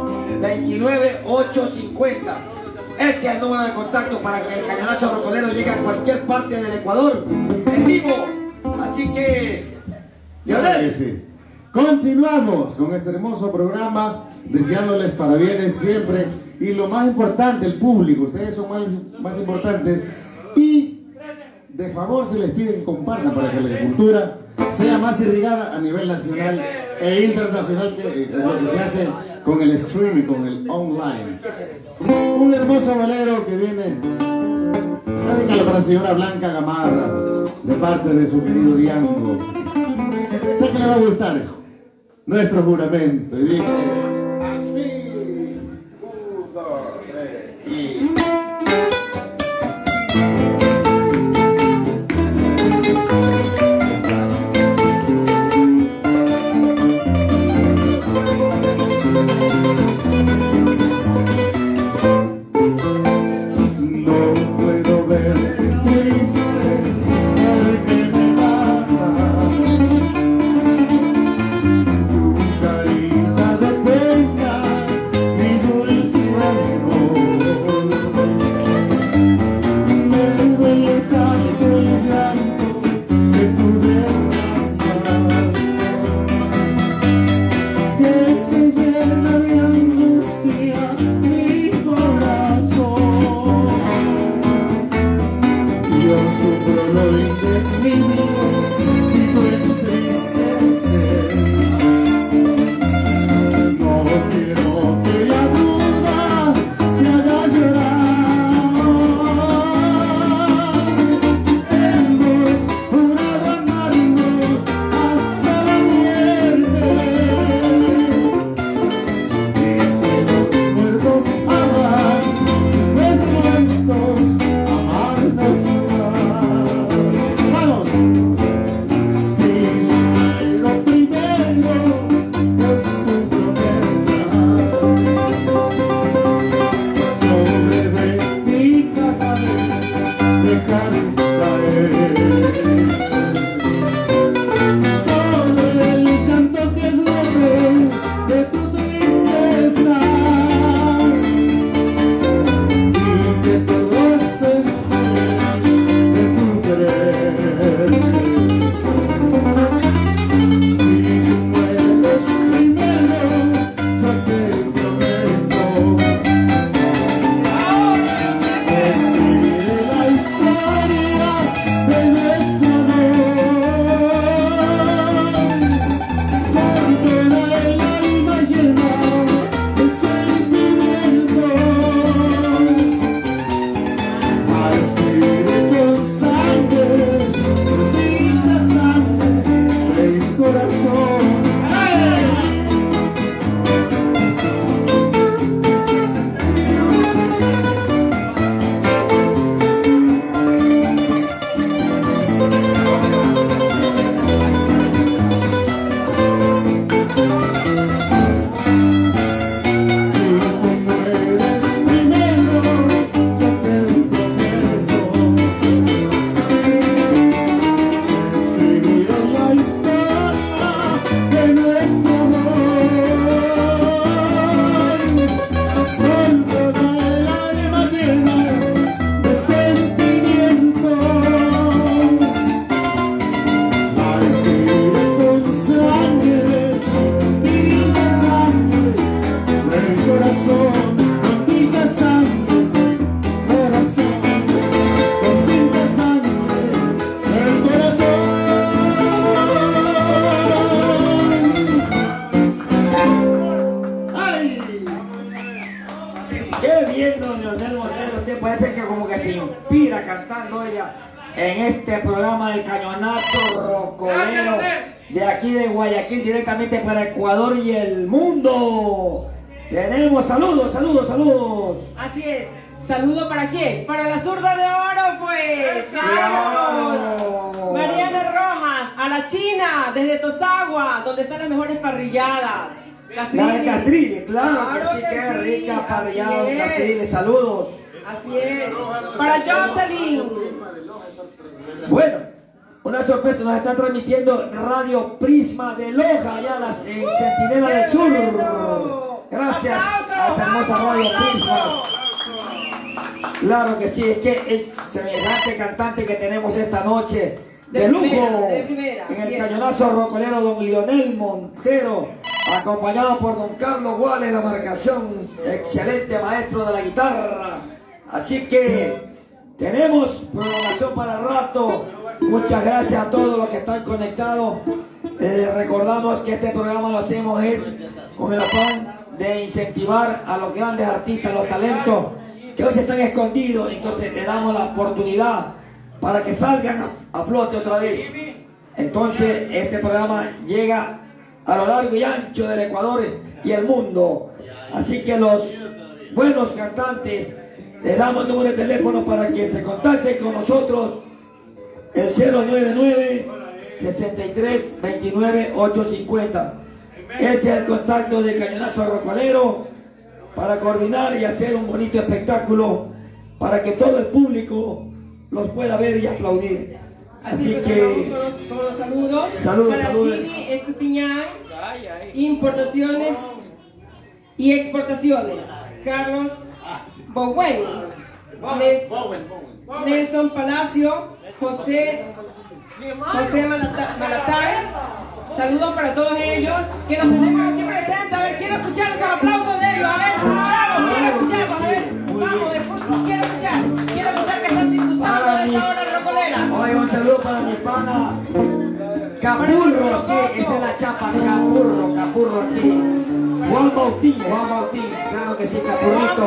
[SPEAKER 3] veintinueve ochocientos cincuenta. Ese es el número de contacto para que el cañonazo rocolero llegue a cualquier parte del Ecuador en vivo. Así que,
[SPEAKER 2] Claro que sí. Continuamos con este hermoso programa, deseándoles parabienes siempre. Y lo más importante, el público, ustedes son más, más importantes. Y de favor se les pide que compartan para que la cultura sea más irrigada a nivel nacional e internacional que, que lo que se hace con el streaming, con el online. Un hermoso bolero que viene, dedícalo para la señora Blanca Gamarra, de parte de su querido Diango. Sé que le va a gustar nuestro juramento. Y dije así, un, dos, tres, y...
[SPEAKER 3] en este programa del Cañonazo Rocolero de aquí de Guayaquil, directamente para Ecuador y el mundo. Tenemos saludos, saludos, saludos.
[SPEAKER 4] Así es. ¿Saludo para quién? Para la zurda de oro, pues.
[SPEAKER 3] ¡Claro!
[SPEAKER 4] Mariana Rojas, a la China, desde Tosagua, donde están las mejores parrilladas.
[SPEAKER 3] Castrile. La de Castrile, claro, claro que sí, que qué rica parrillada de Castrile. Saludos.
[SPEAKER 4] Así es. Para Jocelyn.
[SPEAKER 3] Bueno, una sorpresa, nos está transmitiendo Radio Prisma de Loja, allá las, en Centinela del Sur. Gracias a esa hermosa Radio Prisma. Claro que sí, es que el semejante cantante que tenemos esta noche, de, de lujo, primera, de primera, en el Cañonazo Rocolero, don Lionel Montero, acompañado por don Carlos Guales, la marcación, excelente maestro de la guitarra. Así que tenemos programación para rato. Muchas gracias a todos los que están conectados. Eh, recordamos que este programa lo hacemos es con el afán de incentivar a los grandes artistas, los talentos que hoy se están escondidos. Entonces le damos la oportunidad para que salgan a, a flote otra vez. Entonces este programa llega a lo largo y ancho del Ecuador y el mundo. Así que los buenos cantantes, les damos el número de teléfono para que se contacten con nosotros. El cero nueve nueve, sesenta y tres, veintinueve, ochocientos cincuenta. Ese es el contacto de Cañonazo Rocolero para coordinar y hacer un bonito espectáculo para que todo el público los pueda ver y aplaudir.
[SPEAKER 4] Así,
[SPEAKER 3] Así
[SPEAKER 4] que
[SPEAKER 3] que
[SPEAKER 4] todos, todos los saludos.
[SPEAKER 3] saludos,
[SPEAKER 4] para
[SPEAKER 3] saludos.
[SPEAKER 4] Jimmy Estupiñán, importaciones y exportaciones. Carlos Bowen, Nels- Nelson Palacio, José José Malata- Malatay. Saludos para todos ellos que nos tenemos aquí presentes. A ver, quiero escuchar esos aplausos de ellos. A ver, vamos, quiero escucharlos. A ver, vamos, escu- quiero escuchar. Quiero escuchar que están disfrutando de esta hora rocolera.
[SPEAKER 3] Oye, un saludo para mi pana Capurro, sí, esa es la chapa, Capurro, Capurro aquí. Juan Bautín, Juan Bautín, claro que sí, Capurrito.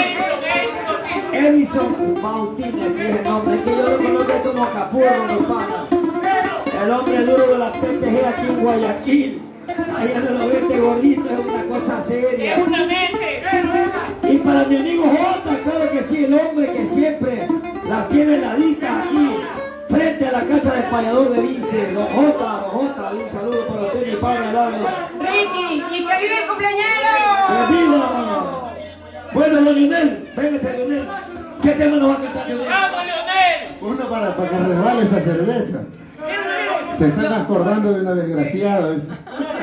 [SPEAKER 3] Edison Bautín, ese es el nombre, es que yo lo conozco como Capurro, mi pana. El hombre duro de la P P G aquí en Guayaquil. Ahí donde lo ve este gordito, es una cosa seria. Y para mi amigo Jota, claro que sí, el hombre que siempre la tiene heladita aquí, frente a la casa del payador de Vince, don Jota, don Jota, un saludo para usted, mi padre del alma.
[SPEAKER 4] Ricky, y que vive el cumpleañero.
[SPEAKER 3] ¡Que viva! Bueno, don Lionel, véngase, Lionel. ¿Qué tema nos va a cantar, Lionel?
[SPEAKER 1] ¡Vamos, Leonel!
[SPEAKER 2] Uno para, para que resbale esa cerveza. Se están acordando de una desgraciada. es-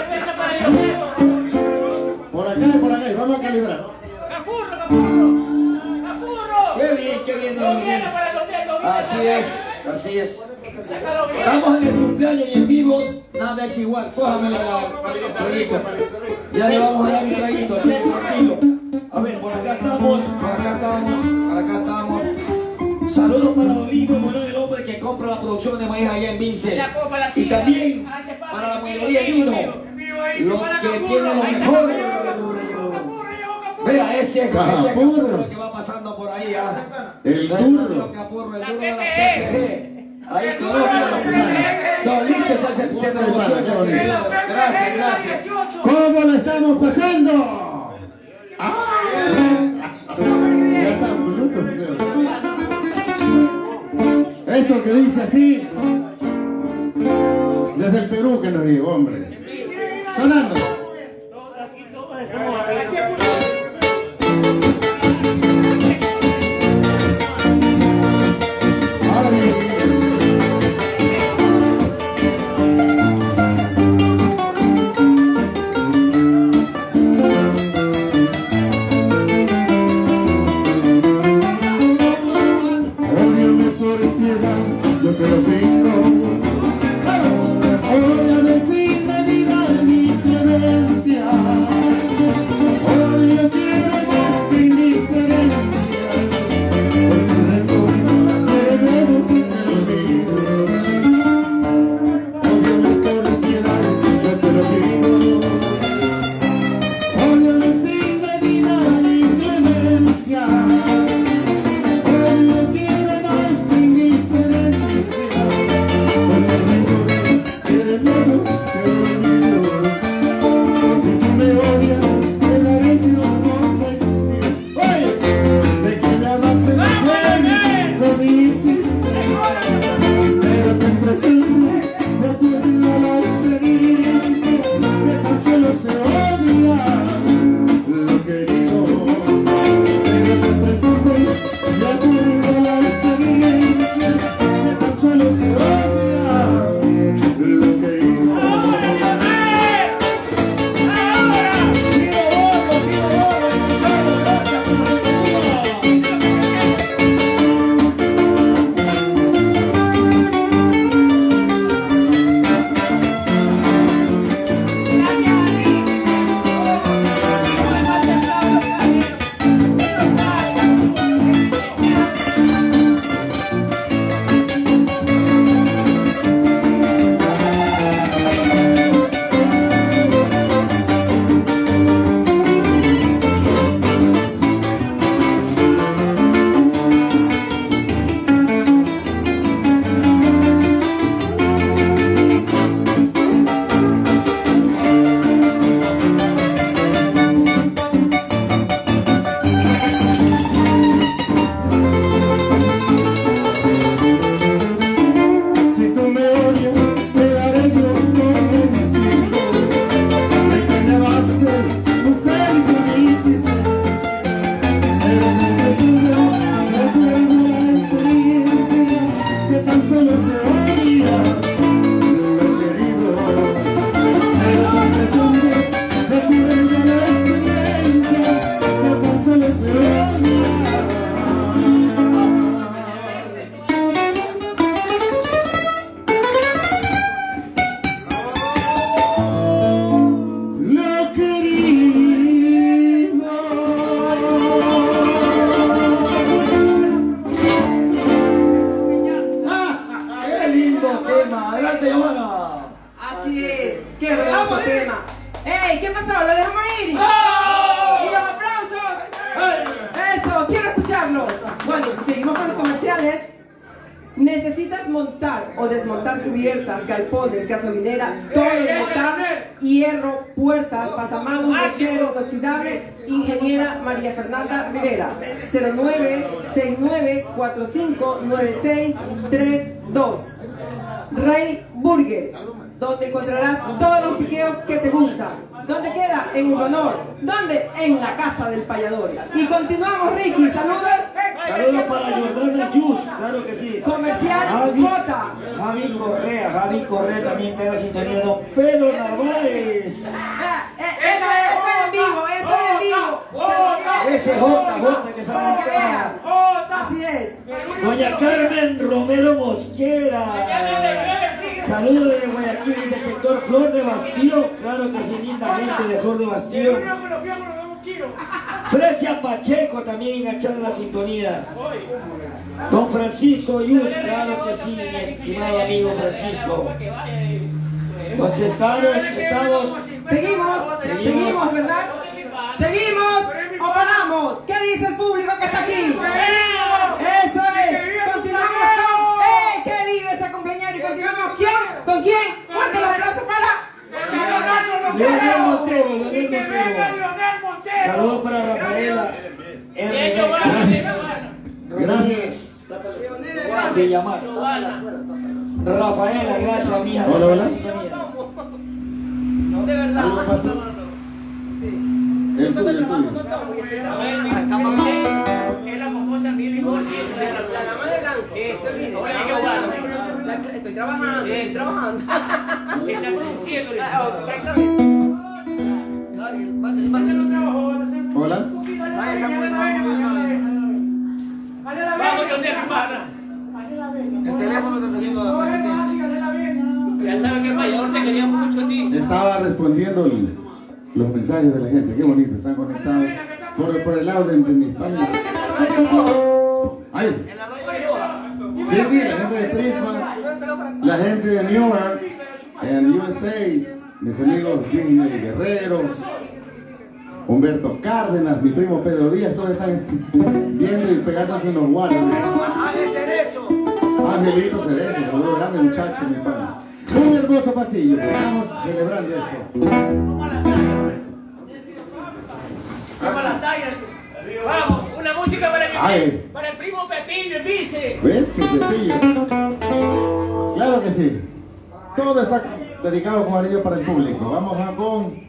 [SPEAKER 2] Por acá y por acá, vamos a calibrar.
[SPEAKER 1] ¡Capurro, capurro! ¡Capurro!
[SPEAKER 3] Qué bien, qué bien, don Lionel.
[SPEAKER 1] Para Leonel, lo
[SPEAKER 3] Así es, así es.
[SPEAKER 1] Sácalo bien.
[SPEAKER 3] Estamos en el cumpleaños y en vivo, nada es igual. Cójame la la traguito. Ya le vamos a dar mi traguito, así, tranquilo. A ver, por acá estamos, por acá estamos, por acá estamos. Saludos para Don Lino, bueno, el hombre que compra la producción de maíz allá en Vince. Y también para la mueblería Lino, los que tienen lo mejor. Vea, ese es ese Capurro que va pasando por ahí. ¿ah?
[SPEAKER 2] El
[SPEAKER 3] Nuestro
[SPEAKER 2] duro.
[SPEAKER 3] amigo Capurro, el duro de la P P G. Ahí conozco. Solitos se se se promociona. Gracias, gracias.
[SPEAKER 2] ¿Cómo lo estamos pasando? ¡Ah! Ya están brutos, creo. Esto que dice así, desde el Perú que nos llegó, hombre. Sonando. Ódiame por piedad, yo te lo pido. Ódiame sin medida ni piedad.
[SPEAKER 4] hermoso tema. ¡Ey! ¿Qué pasó? ¿Lo dejamos ir? ¡Y los aplausos! ¡Eso! ¡Quiero escucharlo! Bueno, seguimos con los comerciales. Necesitas montar o desmontar cubiertas, galpones, gasolinera, todo de metal, hierro, puertas, pasamanos, acero inoxidable. Ingeniera María Fernanda Rivera. Cero nueve seis nueve cuatro cinco nueve seis tres dos. Rey Burger, donde encontrarás todos los piqueos que te gustan. ¿Dónde queda? En Urbanor. ¿Dónde? En la casa del payador. Y continuamos, Ricky. Saludos.
[SPEAKER 3] Saludos para Jordana Yus, claro que sí.
[SPEAKER 4] Comercial
[SPEAKER 3] Javi,
[SPEAKER 4] J.
[SPEAKER 3] Javi Correa, Javi Correa también está en la sintonía. Don Pedro Narváez.
[SPEAKER 4] Ah, eh, eso, eso es en vivo, eso es en vivo.
[SPEAKER 3] Ese J, J que sale
[SPEAKER 4] Para que
[SPEAKER 3] acá.
[SPEAKER 4] vean. Así es.
[SPEAKER 3] Doña Carmen Romero Mosquera. Saludos desde Guayaquil, dice el sector Flor de Bastío. Claro que sí, linda gente de Flor de Bastío. Fresia Pacheco también enganchada en la sintonía. Don Francisco Yus, claro que sí, mi estimado amigo Francisco. Entonces estamos, estamos.
[SPEAKER 4] Seguimos, seguimos, ¿verdad? Seguimos o paramos. ¿Qué dice el público que está aquí? Eso es. Continuamos con. ¡Eh! ¡Que vive ese cumpleaños! Y continuamos ¿quién? ¿Con quién? Fuerte el aplauso para.
[SPEAKER 3] Leonel Montero, Leonel Montero. Saludos para Rafaela.
[SPEAKER 2] Gracias.
[SPEAKER 3] De llamar. Rafaela, gracias, mía.
[SPEAKER 2] Hola, hola.
[SPEAKER 4] De verdad.
[SPEAKER 2] ¿Algo pasó? El tuyo, el tuyo.
[SPEAKER 1] Es la famosa Mili Borsi.
[SPEAKER 4] La dama de blanco.
[SPEAKER 1] Eso, oye, qué bueno.
[SPEAKER 4] La- Estoy trabajando, estoy trabajando.
[SPEAKER 1] Está produciendo.
[SPEAKER 4] Ah, exactamente.
[SPEAKER 2] Hola.
[SPEAKER 1] Vamos, donde hermana.
[SPEAKER 3] El teléfono te está haciendo asistencia.
[SPEAKER 1] Ya sabes que el payador te quería mucho a ti.
[SPEAKER 2] Estaba respondiendo el- los mensajes de la gente. Qué bonito, están conectados por, por el lado de, de mi espalda. Ay. Sí, sí, la gente de Prisma, la gente de Newark, en U S A, mis amigos Disney Guerrero, Humberto Cárdenas, mi primo Pedro Díaz, todos están viendo y pegándose unos guantes. Angelito Cerezo, seguro grande muchacho, mi pana. Un hermoso pasillo, estamos celebrando esto.
[SPEAKER 1] Vamos a las tallas. Vamos, una música para mi
[SPEAKER 2] Ay.
[SPEAKER 1] para el primo Pepillo, el vice.
[SPEAKER 2] ¿Ves? Se Pepillo. Claro que sí. Todo está dedicado con cariño para el público. Vamos a con...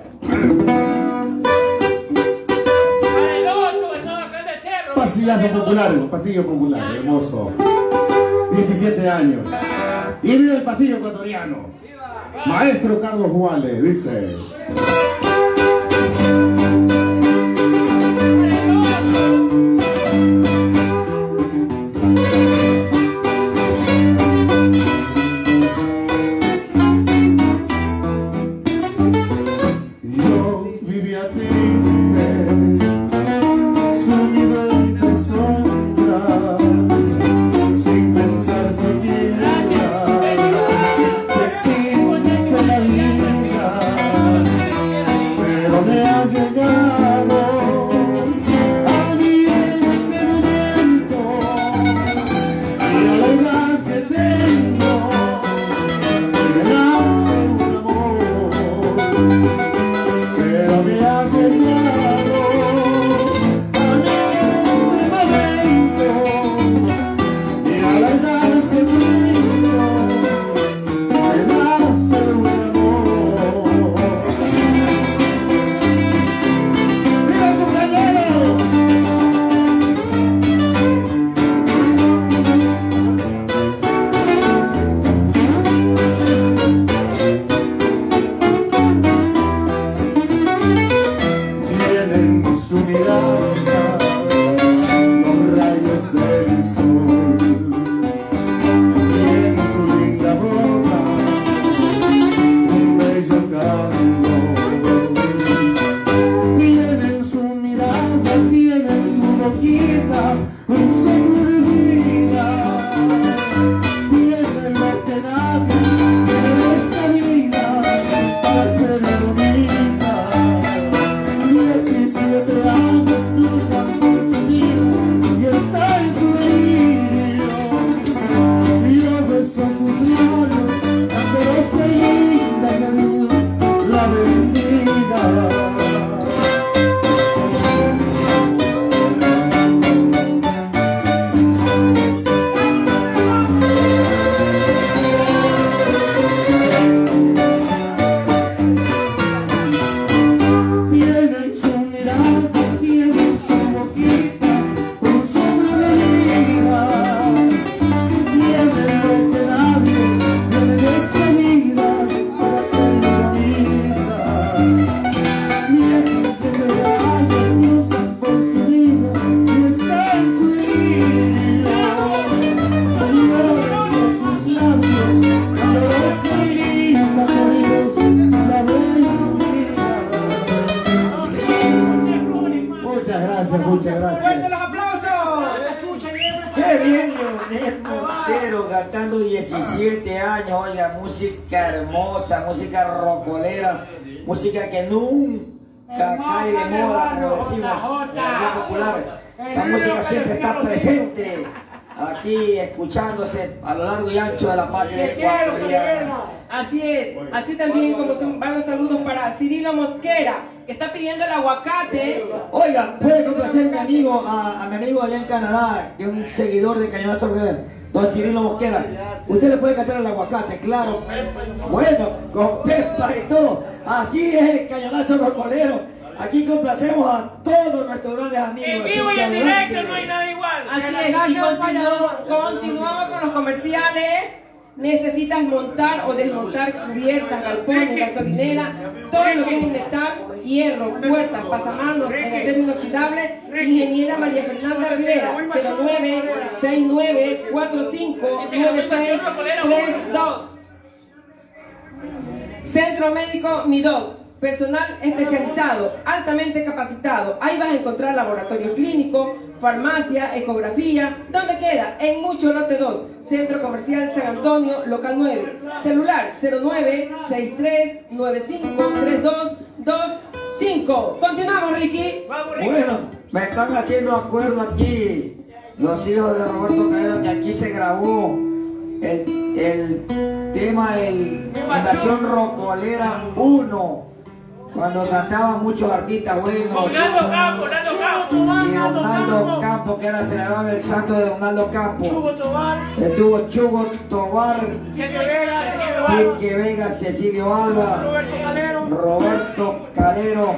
[SPEAKER 1] Para el oso, el nuevo acá del cerro.
[SPEAKER 2] Pasillazo popular, pasillo popular, hermoso. diecisiete años. Y vive el pasillo ecuatoriano. Maestro Carlos Juárez, dice... Yo vivía triste, sumido entre sombras, sin pensar siquiera que existe la vida. muchas gracias.
[SPEAKER 4] ¡Fuerte los aplausos!
[SPEAKER 3] ¡Qué bien, Leonel Montero, cantando diecisiete años! Oiga, música hermosa, música rocolera, música que nunca cae de moda, como decimos en el rock popular. Esta música siempre está presente aquí, escuchándose a lo largo y ancho de la patria ecuatoriana.
[SPEAKER 4] Así es, así también como son, van los saludos para Cirilo Mosquera, que está pidiendo el aguacate.
[SPEAKER 3] Oiga, puede complacer mi amigo, a, a mi amigo allá en Canadá, que es un seguidor de Cañonazo Rocolero, don Cirilo Mosquera. Usted le puede cantar el aguacate, claro. Bueno, con pepa y todo. Así es el Cañonazo Rocolero. Aquí complacemos a todos nuestros grandes amigos.
[SPEAKER 1] En vivo y en directo, no hay nada igual.
[SPEAKER 4] Así es, y continuamos, continuamos con los comerciales. Necesitas montar o desmontar cubiertas, galpones, gasolinera, todo lo que es en metal, hierro, puertas, pasamanos, en acero inoxidable. Ingeniera María Fernanda Rivera, cero nueve seis nueve cuatro cinco nueve seis tres dos. Centro Médico Midog. Personal especializado, altamente capacitado. Ahí vas a encontrar laboratorio clínico, farmacia, ecografía. ¿Dónde queda? En Mucho Lote dos, Centro Comercial San Antonio, local nueve. Celular cero nueve seis tres nueve cinco tres dos dos cinco. Continuamos, Ricky.
[SPEAKER 3] Bueno, me están haciendo acuerdo aquí los hijos de Roberto Calero que aquí se grabó el, el tema del Fundación Rocolera uno. Cuando cantaban muchos artistas buenos.
[SPEAKER 1] Donaldo Campo, Donaldo Campo.
[SPEAKER 3] Y Donaldo Campo, que era celebrado el santo de Donaldo Campo.
[SPEAKER 6] Chugo Tobar.
[SPEAKER 3] Estuvo Chugo Tobar,
[SPEAKER 6] Cecilio Vega, Cecilio Alba.
[SPEAKER 3] Quique Vega, Cecilio Alba,
[SPEAKER 6] Roberto Calero.
[SPEAKER 3] Roberto Calero,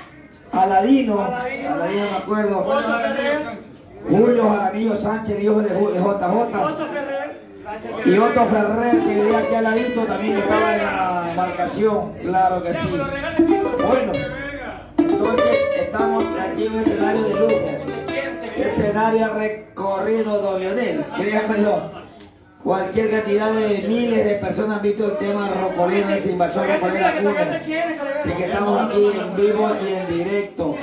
[SPEAKER 3] Aladino,
[SPEAKER 6] Aladino.
[SPEAKER 3] Aladino me acuerdo,
[SPEAKER 6] Otto Ferrer.
[SPEAKER 3] Julio Jaramillo Sánchez, hijo de Ju- de J J.
[SPEAKER 6] Otto Ferrer.
[SPEAKER 3] Y Otto Ferrer, que vivía aquí al ladito, también estaba en la embarcación, claro que sí. Bueno, entonces estamos aquí en un escenario de lujo. Escenario recorrido, don Leonel, créanmelo. Cualquier cantidad de miles de personas han visto el tema rocolero, esa invasión rocolera uno. Así que estamos aquí en vivo y en directo.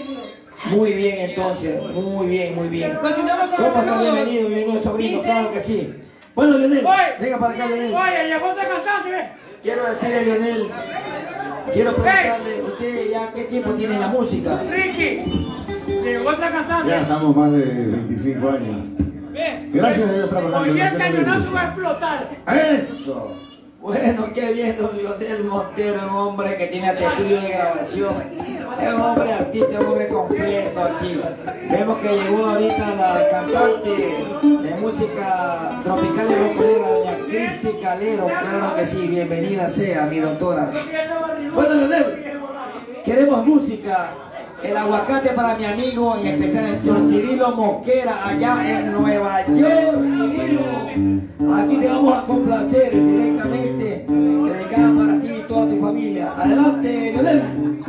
[SPEAKER 3] Muy bien entonces, muy bien, muy bien.
[SPEAKER 4] Continuamos con los
[SPEAKER 3] ¿Cómo está?
[SPEAKER 4] saludos.
[SPEAKER 3] Bienvenido, bienvenido sobrino,
[SPEAKER 4] Dice-
[SPEAKER 3] claro que sí. Bueno, Leonel,
[SPEAKER 6] Oye.
[SPEAKER 3] venga para acá, Leonel.
[SPEAKER 6] Oye, llegó ese cantante, ¿ves?
[SPEAKER 3] Quiero decirle, Leonel, quiero preguntarle, ¿usted ya qué tiempo tiene en la música?
[SPEAKER 6] Ricky. Llegó otra cantante.
[SPEAKER 2] Ya estamos más de veinticinco años.
[SPEAKER 6] Ve.
[SPEAKER 2] Gracias a Dios trabajando.
[SPEAKER 6] Hoy día el
[SPEAKER 2] no tengo
[SPEAKER 6] cañonazo va a
[SPEAKER 2] disgusto.
[SPEAKER 6] explotar.
[SPEAKER 2] ¡Eso!
[SPEAKER 3] Bueno, qué bien, don Leonel Montero, un hombre que tiene hasta estudio de grabación. Es un hombre artista, un hombre completo aquí. Vemos que llegó ahorita la cantante de música tropical y rocolera, doña Cristi Calero. Claro que sí, bienvenida sea, mi doctora. Bueno, Leonel, queremos música. El aguacate para mi amigo, en especial el señor Cirilo Mosquera, allá en Nueva York. Cirilo, aquí te vamos a complacer directamente, dedicada para ti y toda tu familia. Adelante, Leonel.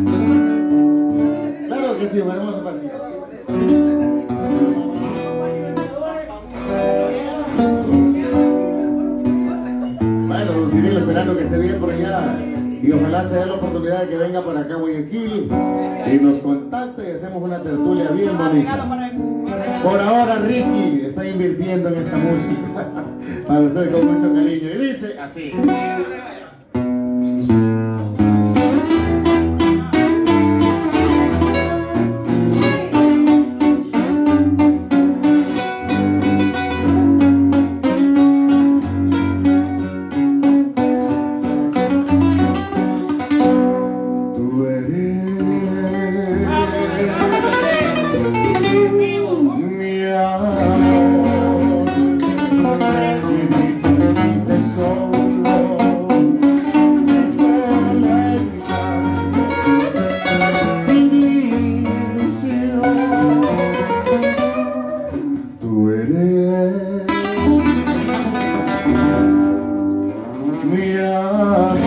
[SPEAKER 2] Claro que sí, un hermoso pasito. Bueno, don Cirilo, esperando que esté bien por allá. Y ojalá se dé la oportunidad de que venga para acá a Guayaquil y nos contacte y hacemos una tertulia bien bonita. Por ahora Ricky está invirtiendo en esta música para ustedes con mucho cariño. Y dice así. Tú eres mi amor, mi dicha y mi tesoro, mi soledad, mi ilusión. Tú eres mi amor.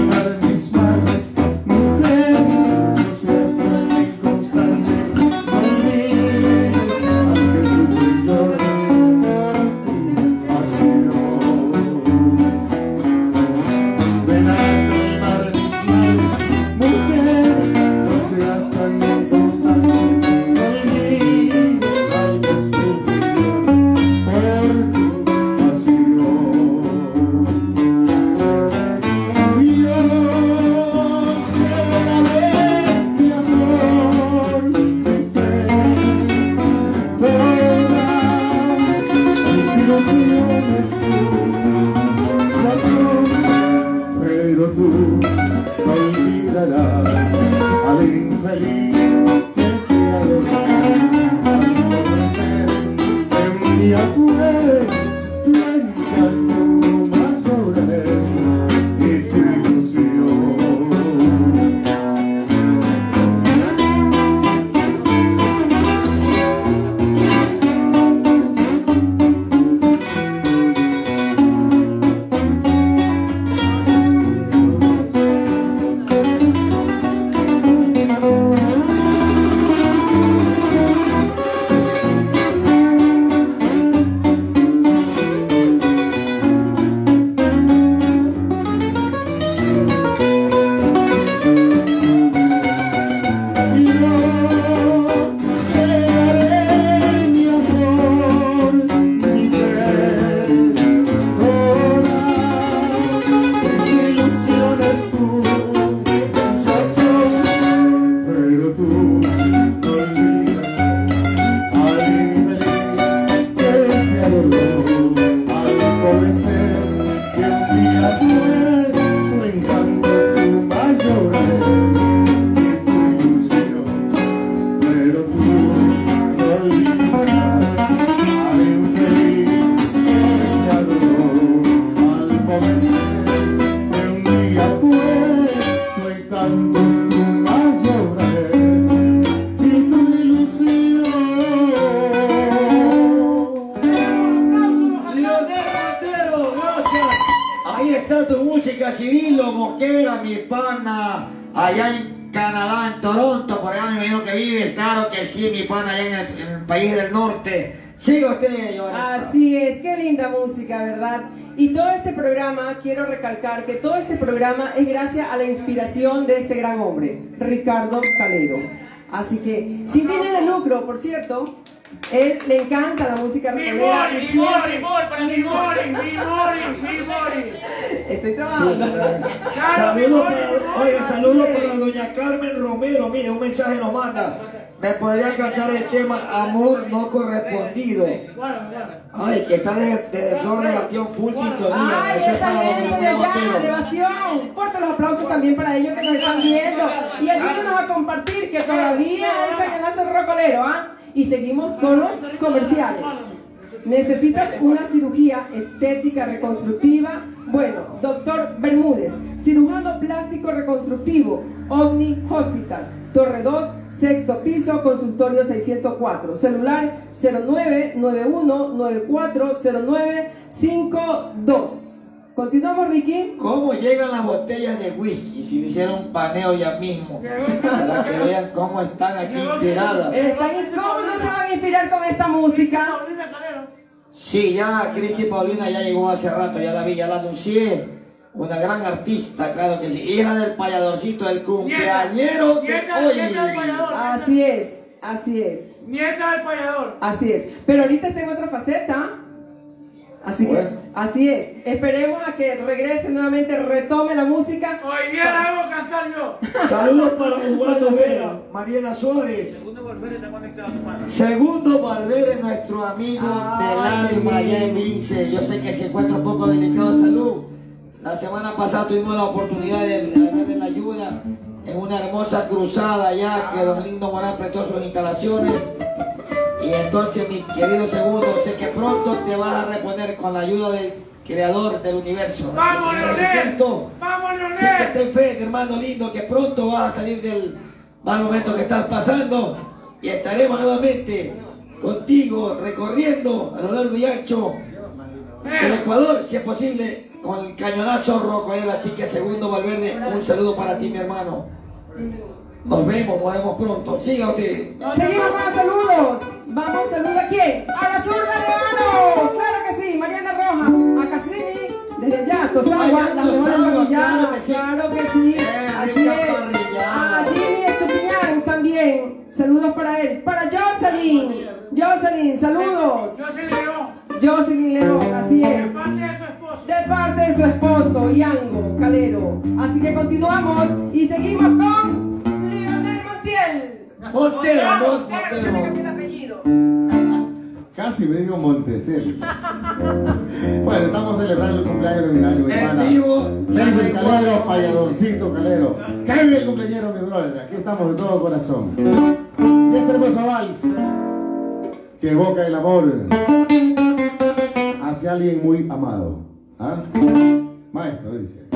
[SPEAKER 2] Mis males, mujer, no seas tan inconstante, no no olvidarás al infeliz que te adoró. Al conocer que un día fue tu encanto, tu mayor anhelo y tu ilusión.
[SPEAKER 3] Cirilo Mosquera, mi pana, allá en Canadá, en Toronto, por allá me imagino que vives, claro que sí, mi pana, allá en el, en el país del norte. Sigue usted, Jonathan.
[SPEAKER 4] Así es, qué linda música, ¿verdad? Y todo este programa, quiero recalcar que todo este programa es gracias a la inspiración de este gran hombre, Ricardo Calero. Así que, sin fines de lucro, por cierto, él le encanta la música
[SPEAKER 6] Mi
[SPEAKER 4] rockera.
[SPEAKER 6] mori, mi mori, mori, para mi mori, mi mori, mi mori.
[SPEAKER 4] Estoy trabajando.
[SPEAKER 3] Sí,
[SPEAKER 6] Claro,
[SPEAKER 3] saludos
[SPEAKER 6] mi
[SPEAKER 3] para,
[SPEAKER 6] mori,
[SPEAKER 3] oye,
[SPEAKER 6] mori.
[SPEAKER 3] saludos para doña Carmen Romero. Mire, un mensaje nos manda. Me podría cantar el tema Amor no correspondido.
[SPEAKER 6] Bueno, bueno.
[SPEAKER 3] Ay, que está de, de Flor de Bastión full sintonía.
[SPEAKER 4] Ay,
[SPEAKER 3] Eso es
[SPEAKER 4] esa
[SPEAKER 3] para don
[SPEAKER 4] gente de
[SPEAKER 3] Romero
[SPEAKER 4] allá,
[SPEAKER 3] Botero.
[SPEAKER 4] de Bastión. Fuerte los aplausos también para ellos que nos están viendo. Y ayúdenos a compartir que todavía hay cañonazo rocolero, ¿ah? Y seguimos con los comerciales. ¿Necesitas una cirugía estética reconstructiva? Bueno, doctor Bermúdez, cirujano plástico reconstructivo, Omni Hospital, Torre dos, sexto piso, consultorio seiscientos cuatro, celular cero nueve nueve uno nueve cuatro cero nueve cinco dos. Continuamos, Ricky.
[SPEAKER 3] ¿Cómo llegan las botellas de whisky? Si le hicieron un paneo ya mismo, para que vean cómo están aquí inspiradas.
[SPEAKER 4] Están, ¿Cómo no se van a inspirar con esta música?
[SPEAKER 6] Paulina Calero.
[SPEAKER 3] Sí, ya Cristi Paulina ya llegó hace rato, ya la vi, ya la anuncié. Una gran artista, claro que sí. Hija del payadorcito, el cumpleañero de
[SPEAKER 6] Nieta,
[SPEAKER 3] hoy.
[SPEAKER 6] nieta del payador.
[SPEAKER 4] Así es, así es,
[SPEAKER 6] Nieta del payador.
[SPEAKER 4] así es. Pero ahorita tengo otra faceta. Así que,
[SPEAKER 3] Bueno.
[SPEAKER 4] así es. Esperemos a que regrese nuevamente, retome la música.
[SPEAKER 6] Hoy día la hago cantar yo.
[SPEAKER 3] Saludos para Eduardo Vera, Mariela Suárez.
[SPEAKER 6] Segundo Valverde está conectado, hermano.
[SPEAKER 3] Segundo Valverde, nuestro amigo
[SPEAKER 4] Ay,
[SPEAKER 3] del alma,
[SPEAKER 4] qué
[SPEAKER 3] allá en
[SPEAKER 4] lindo.
[SPEAKER 3] Vince. Yo sé que se encuentra un poco delicado de salud. La semana pasada tuvimos la oportunidad de darle la ayuda en una hermosa cruzada allá que don Lindo Morán prestó sus instalaciones. Y entonces, mi querido segundo, sé que pronto te vas a reponer con la ayuda del creador del universo.
[SPEAKER 6] ¡Vamos,
[SPEAKER 3] Por
[SPEAKER 6] Leonel!
[SPEAKER 3] supuesto,
[SPEAKER 6] ¡Vamos,
[SPEAKER 3] sé que
[SPEAKER 6] Leonel!
[SPEAKER 3] ten fe, hermano lindo, que pronto vas a salir del mal momento que estás pasando y estaremos nuevamente contigo recorriendo a lo largo y ancho del Ecuador, si es posible, con el cañonazo rocolero. Así que, segundo Valverde, un saludo para ti, mi hermano. Nos vemos, nos vemos pronto. Siga usted.
[SPEAKER 4] Seguimos con los saludos. Vamos, saluda a quién? A la zurda de Mano. Claro que sí, Mariana Roja. A Castrini, desde allá, Tosagua,
[SPEAKER 3] Allá,
[SPEAKER 4] la mejor
[SPEAKER 3] Tosagua,
[SPEAKER 4] parrillada.
[SPEAKER 3] claro que sí.
[SPEAKER 4] Claro que sí.
[SPEAKER 3] Eh,
[SPEAKER 4] Así
[SPEAKER 3] rica
[SPEAKER 4] es.
[SPEAKER 3] parrillada.
[SPEAKER 4] A Jimmy Estupiñán también. Saludos para él. Para Jocelyn. Jocelyn, saludos.
[SPEAKER 6] Yo soy León.
[SPEAKER 4] Jocelyn León, así
[SPEAKER 6] De
[SPEAKER 4] es.
[SPEAKER 6] parte de su esposo.
[SPEAKER 4] De parte de su esposo, Yango Calero. Así que continuamos y seguimos con Leonel Montiel.
[SPEAKER 3] Montero, Mon-
[SPEAKER 4] Montero, tiene que
[SPEAKER 3] Montero.
[SPEAKER 4] cambiar el apellido.
[SPEAKER 2] Casi me digo Montecel. Bueno, estamos celebrando el cumpleaños de mi año, mi
[SPEAKER 3] En
[SPEAKER 2] hermana.
[SPEAKER 3] vivo,
[SPEAKER 2] Kevin
[SPEAKER 3] la
[SPEAKER 2] Calero,
[SPEAKER 3] recuerdo,
[SPEAKER 2] payadorcito Calero. Kevin el cumpleañero, mi brother. Aquí estamos de todo corazón. Y este hermoso vals que evoca el amor hacia alguien muy amado. ¿Ah? Maestro, dice.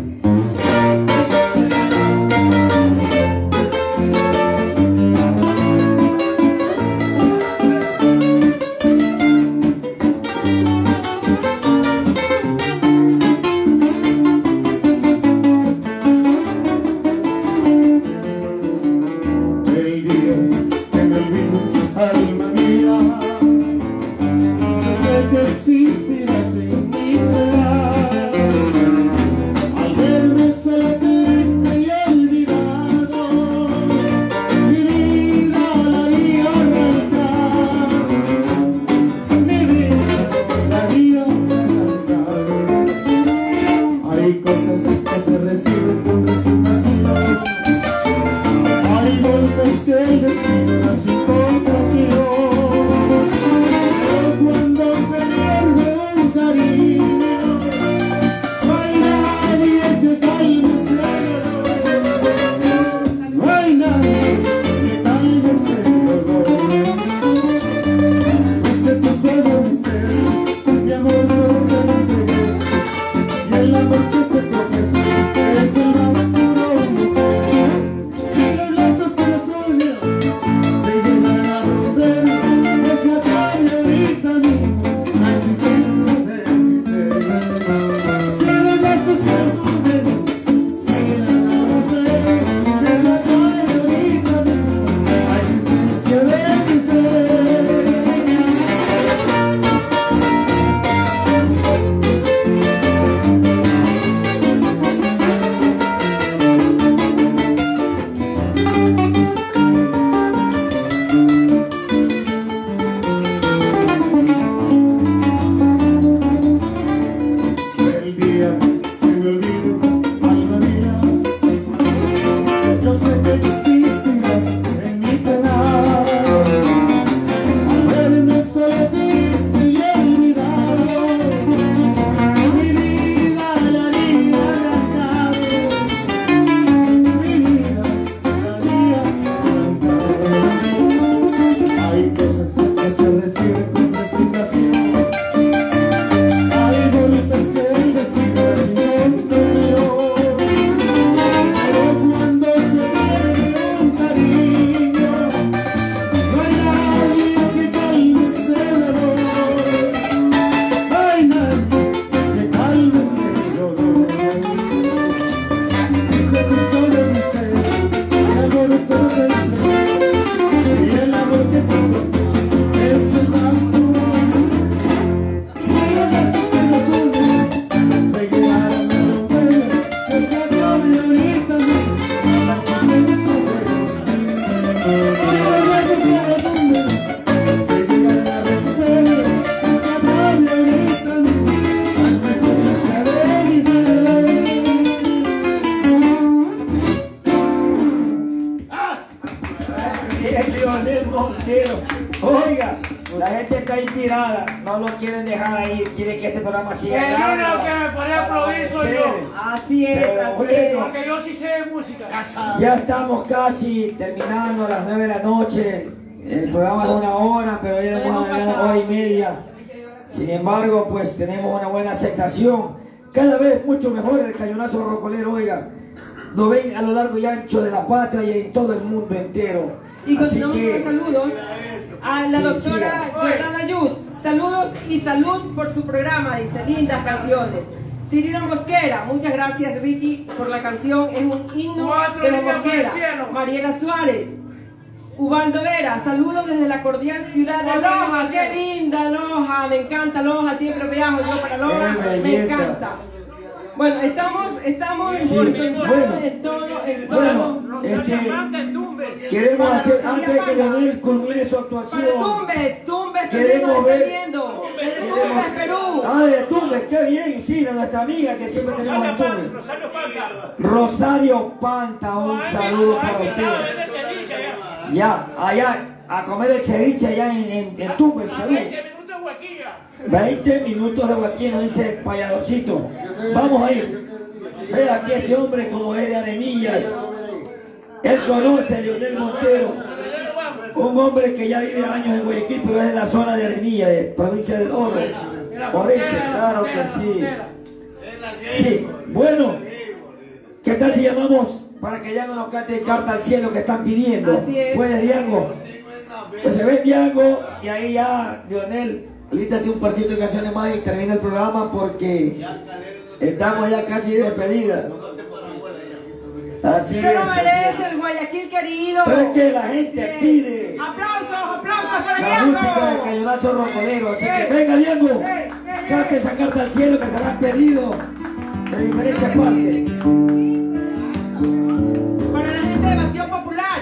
[SPEAKER 3] Oiga, la gente está inspirada, no lo quieren dejar ahí, quieren que este programa siga.
[SPEAKER 6] El único que me podía aplaudir soy yo.
[SPEAKER 4] Así es,
[SPEAKER 3] Pero
[SPEAKER 4] así
[SPEAKER 3] bueno,
[SPEAKER 4] es.
[SPEAKER 6] Porque yo sí sé de música.
[SPEAKER 3] Ya estamos casi terminando a las nueve de la noche. El programa es una hora, pero ya hemos hablado hora y media. Sin embargo, pues tenemos una buena aceptación. Cada vez mucho mejor el cañonazo rocolero, oiga. Lo ven a lo largo y ancho de la patria y en todo el mundo entero.
[SPEAKER 4] Y
[SPEAKER 3] Así
[SPEAKER 4] continuamos
[SPEAKER 3] que,
[SPEAKER 4] con los saludos a la
[SPEAKER 3] Sí,
[SPEAKER 4] doctora
[SPEAKER 3] siga.
[SPEAKER 4] Jordana Yus. Saludos y salud por su programa, dice, lindas canciones. Cirilo Mosquera, muchas gracias Ricky por la canción, es un himno
[SPEAKER 6] Cuatro
[SPEAKER 4] de la
[SPEAKER 6] líneas por el
[SPEAKER 4] Mosquera.
[SPEAKER 6] cielo.
[SPEAKER 4] Mariela Suárez. Ubaldo Vera, saludos desde la cordial ciudad de
[SPEAKER 6] Cuatro
[SPEAKER 4] Loja.
[SPEAKER 6] líneas por el
[SPEAKER 4] Qué
[SPEAKER 6] cielo.
[SPEAKER 4] linda Loja, me encanta Loja, siempre viajo yo para Loja,
[SPEAKER 3] Qué
[SPEAKER 4] me
[SPEAKER 3] belleza.
[SPEAKER 4] encanta. Bueno, estamos, estamos
[SPEAKER 3] Sí,
[SPEAKER 4] pensando
[SPEAKER 3] bueno.
[SPEAKER 4] en todo, en todo.
[SPEAKER 3] bueno, este, queremos hacer, antes de que Leonel culmine su actuación.
[SPEAKER 4] Para Tumbes, Tumbes también
[SPEAKER 3] Queremos
[SPEAKER 4] nos está
[SPEAKER 3] ver-
[SPEAKER 4] viendo. Desde Tumbes, Perú.
[SPEAKER 3] Ah, de Tumbes, qué bien, sí, de nuestra amiga que siempre tenemos en Tumbes. Rosario Panta, un saludo para usted. Ya, allá, a comer el ceviche allá en, en, en Tumbes, Perú.
[SPEAKER 6] veinte minutos de huaquilla.
[SPEAKER 3] veinte minutos de huaquilla, nos dice Payadorcito. Vamos a ir. Ve aquí este hombre como es de Arenillas. Él conoce a Leonel Montero, un hombre que ya vive años en Guayaquil, pero es de la zona de Arenilla, de provincia del Oro. Por eso, claro que sí. Sí, bueno, ¿qué tal si llamamos para que Diango nos cante Carta al Cielo que están pidiendo?
[SPEAKER 4] Así es.
[SPEAKER 3] ¿Puedes, Diango? Pues se ve Diango y ahí ya, Leonel, lístate un parcito de canciones más y termina el programa porque estamos ya casi de despedida. Así es.
[SPEAKER 4] Se lo
[SPEAKER 3] así
[SPEAKER 4] merece
[SPEAKER 3] es.
[SPEAKER 4] el Guayaquil querido.
[SPEAKER 3] Pero es que la gente
[SPEAKER 4] Así es.
[SPEAKER 3] pide
[SPEAKER 4] Aplausos, aplausos para
[SPEAKER 3] la música de
[SPEAKER 4] Diango.
[SPEAKER 3] Cañonazo Rocolero. Así que venga, Diango, cante esa carta al cielo que se la han pedido de diferentes partes.
[SPEAKER 4] Para la gente de Bastión Popular.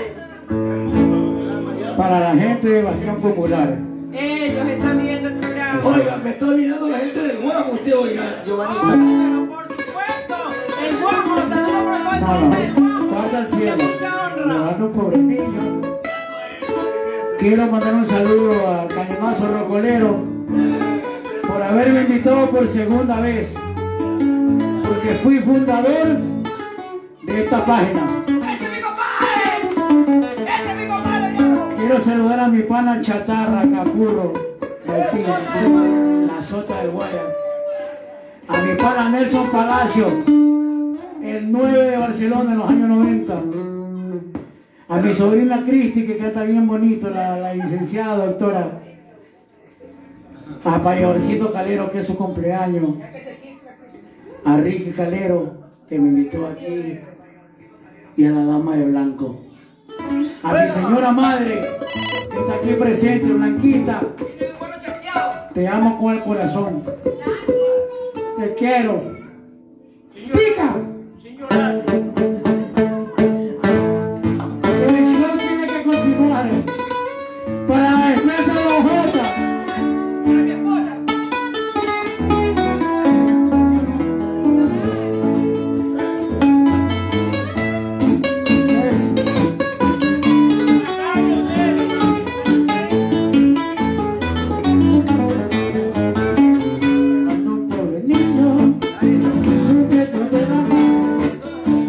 [SPEAKER 5] Para la gente de Bastión Popular.
[SPEAKER 4] Ellos están viendo el programa.
[SPEAKER 3] Oiga, me está olvidando la gente del Guamo, usted, oiga,
[SPEAKER 4] Ay,
[SPEAKER 3] Giovanni.
[SPEAKER 4] pero por supuesto. El Guamo, saludos para toda esa
[SPEAKER 5] No,
[SPEAKER 4] gente
[SPEAKER 5] no,
[SPEAKER 4] del Guamo.
[SPEAKER 5] Carta al Cielo.
[SPEAKER 4] De mucha honra.
[SPEAKER 5] Llevando un pobre niño. Quiero mandar un saludo al Cañonazo Rocolero por haberme invitado por segunda vez, porque fui fundador de esta página.
[SPEAKER 6] ¡Ese es mi compadre! ¡Ese es mi compadre, Diango!
[SPEAKER 5] Quiero saludar a mi pana Chatarra Capurro, Martín, la Sota del Guaya. A mi pana Nelson Palacio, el nueve de Barcelona en los años noventa. A mi sobrina Cristi, que canta bien bonito, la, la licenciada doctora. A Payadorcito Calero, que es su cumpleaños. A Ricky Calero, que me invitó aquí. Y a la dama de blanco. A mi señora madre, que está aquí presente, Blanquita. Te amo con el corazón. Te quiero. ¡Pica! El show tiene que continuar. Para la defensa de los Jotas.
[SPEAKER 6] Para mi esposa.
[SPEAKER 5] Cuando un pobre niño sujeto de la mano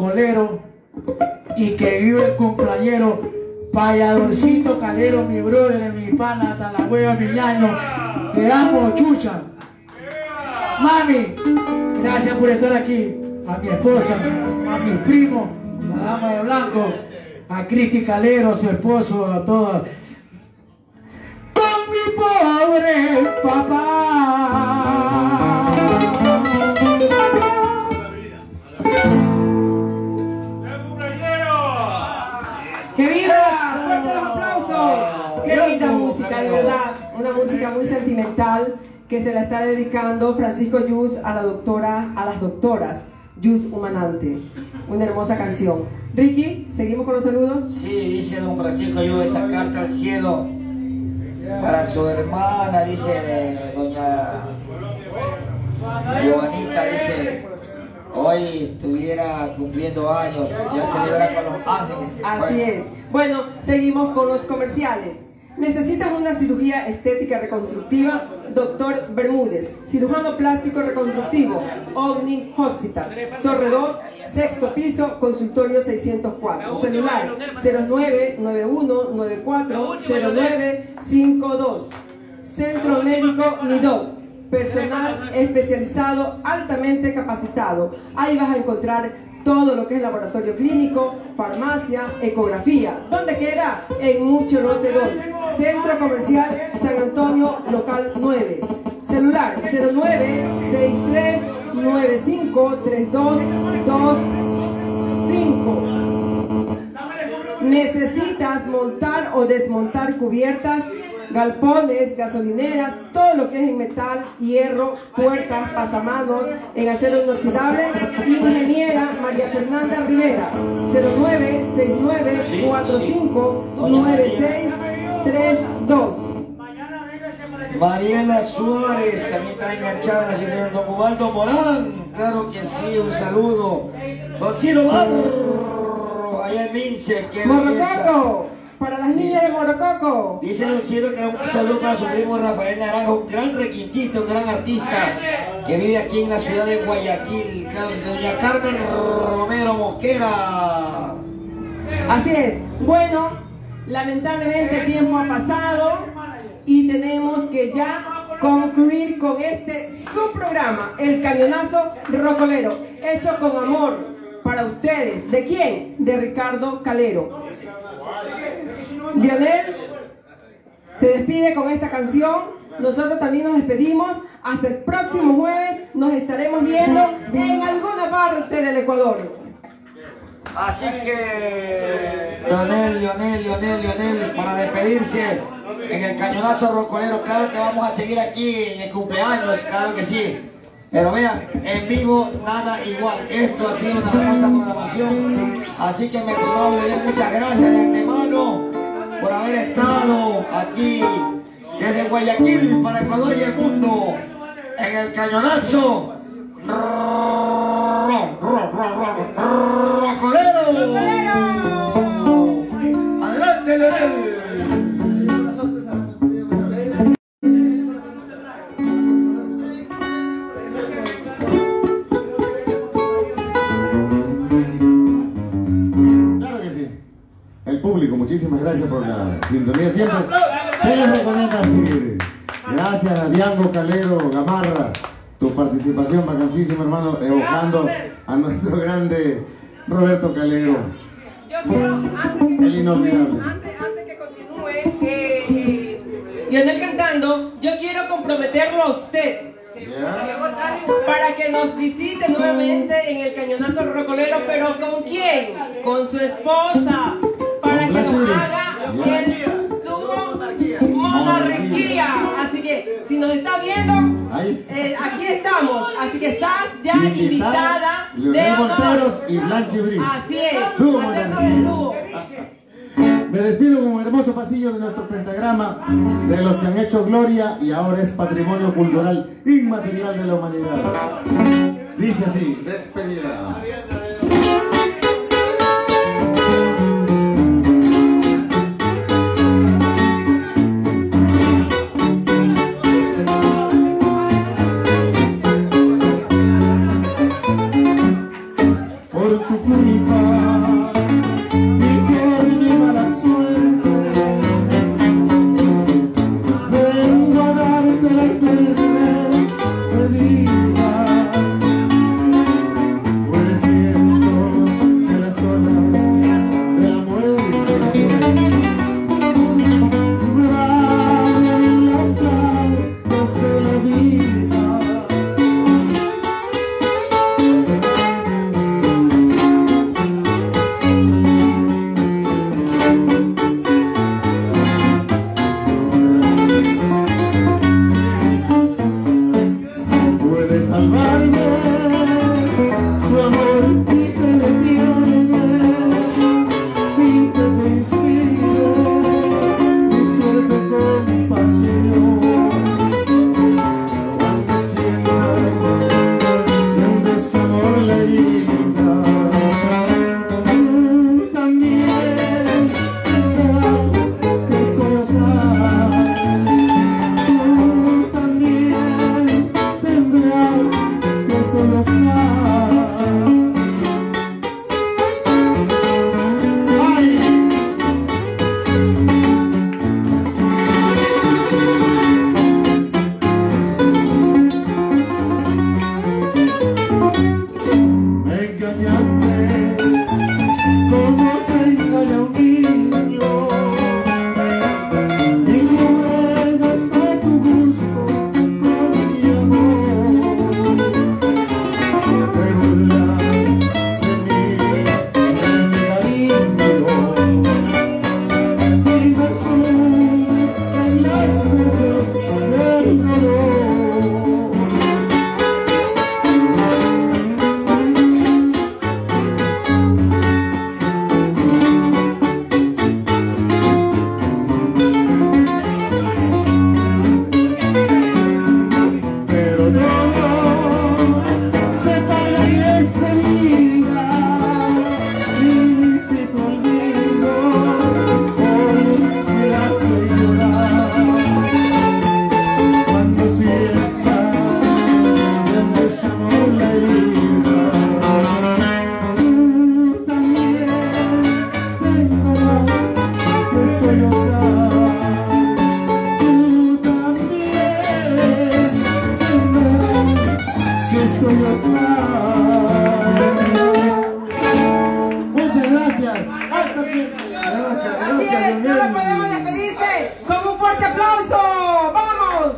[SPEAKER 5] Rocolero y que vive el cumpleañero Payadorcito Calero, mi brother, mi pana, hasta la hueva, mi ñaño. Te amo, chucha. Mami, gracias por estar aquí. A mi esposa, a mis primos, la dama de blanco, a Cristi Calero, su esposo, a todas. Con mi pobre papá.
[SPEAKER 4] ¡Que viva! ¡Fuerte los aplausos! ¡Qué linda música, de verdad! Una música muy sentimental que se la está dedicando Francisco Yus a la doctora, a las doctoras Yus Humanante. Una hermosa canción. Ricky, ¿seguimos con los saludos?
[SPEAKER 3] Sí, dice don Francisco Yus, esa carta al cielo para su hermana, dice doña Giovanita, dice, hoy estuviera cumpliendo años, ya celebra con los ángeles.
[SPEAKER 4] Así
[SPEAKER 3] bueno.
[SPEAKER 4] es. Bueno, seguimos con los comerciales. ¿Necesitas una cirugía estética reconstructiva? Doctor Bermúdez, cirujano plástico reconstructivo, OVNI Hospital, Torre dos, sexto piso, consultorio seiscientos cuatro, celular cero nueve nueve uno nueve cuatro cero nueve cinco dos, Centro Médico Midot, personal especializado altamente capacitado. Ahí vas a encontrar todo lo que es laboratorio clínico, farmacia, ecografía. ¿Dónde queda? En Mucho Lote dos, Centro Comercial San Antonio, local nueve. Celular cero nueve seis tres nueve cinco tres dos dos cinco. ¿Necesitas montar o desmontar cubiertas, galpones, gasolineras, todo lo que es en metal, hierro, puertas, pasamanos, en acero inoxidable? Ingeniera María Fernanda Rivera, cero nueve seis nueve cuatro cinco nueve seis tres dos.
[SPEAKER 3] Mariela Suárez, también está enganchada en la ciudad de Don Ubaldo Morán, claro que sí, un saludo. Don Chilo Barro, allá en Mince, que
[SPEAKER 4] Morrococo, para las niñas de Morrococo.
[SPEAKER 3] dice Don Chilo que un saludo para su primo Rafael Naranjo, un gran requintista, un gran artista, que vive aquí en la ciudad de Guayaquil, claro, doña Carmen Romero Mosquera.
[SPEAKER 4] Así es. Bueno, lamentablemente el tiempo ha pasado y tenemos que ya concluir con este su programa, El Cañonazo Rocolero, hecho con amor para ustedes. ¿De quién? De Ricardo Calero. Lionel se despide con esta canción. Nosotros también nos despedimos. Hasta el próximo jueves nos estaremos viendo en alguna parte del Ecuador.
[SPEAKER 3] Así que, Lionel, Lionel, Lionel, Lionel, para despedirse en el Cañonazo Rocolero, claro que vamos a seguir aquí en el cumpleaños, claro que sí. Pero vean, en vivo nada igual. Esto ha sido una hermosa programación. Así que, mi estimado Lionel, muchas gracias de antemano por haber estado aquí desde Guayaquil para Ecuador y el mundo en el Cañonazo Rocolero. Adelante, Lionel.
[SPEAKER 2] Claro que sí. El público, muchísimas gracias por la sintonía siempre. Se les recomienda seguir. Gracias a Diango Calero Gamarra, tu participación vacancísima, hermano, evocando a nuestro grande Roberto Calero.
[SPEAKER 4] Yo quiero, antes que
[SPEAKER 2] El inolvidable.
[SPEAKER 4] Antes, antes que continúe, eh, eh, Lionel cantando, yo quiero comprometerlo a usted
[SPEAKER 2] ¿Ya?
[SPEAKER 4] para que nos visite nuevamente en el Cañonazo Rocolero, pero ¿con quién? Con su esposa, para
[SPEAKER 2] Con
[SPEAKER 4] que nos
[SPEAKER 2] Blanche
[SPEAKER 4] haga
[SPEAKER 2] Briz,
[SPEAKER 4] el dúo Monarquía. Así que, si nos está viendo,
[SPEAKER 2] Ahí.
[SPEAKER 4] eh, aquí estamos. Así que estás ya invitada de
[SPEAKER 2] Leonel
[SPEAKER 4] honor.
[SPEAKER 2] Monteros y Blanche Briz.
[SPEAKER 4] Así es.
[SPEAKER 2] Dúo
[SPEAKER 4] Hacernos el
[SPEAKER 2] Monarquía.
[SPEAKER 4] dúo.
[SPEAKER 2] Me despido con un hermoso pasillo de nuestro pentagrama, de los que han hecho gloria y ahora es patrimonio cultural inmaterial de la humanidad. Dice así, despedida. Por tu florida Muchas gracias. Hasta siempre.
[SPEAKER 3] Gracias,
[SPEAKER 4] Así
[SPEAKER 3] gracias,
[SPEAKER 4] es, no
[SPEAKER 3] Leonel.
[SPEAKER 4] podemos despedirse con un fuerte aplauso. ¡Vamos!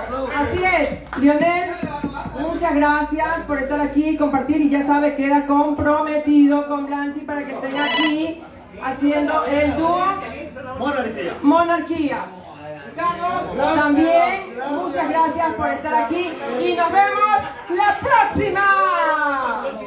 [SPEAKER 4] Así es, Lionel, muchas gracias por estar aquí y compartir. Y ya sabe, queda comprometido con Blanchi para que estén aquí haciendo el dúo
[SPEAKER 2] Monarquía.
[SPEAKER 4] Monarquía. Carlos, también muchas gracias por estar aquí y nos vemos la próxima.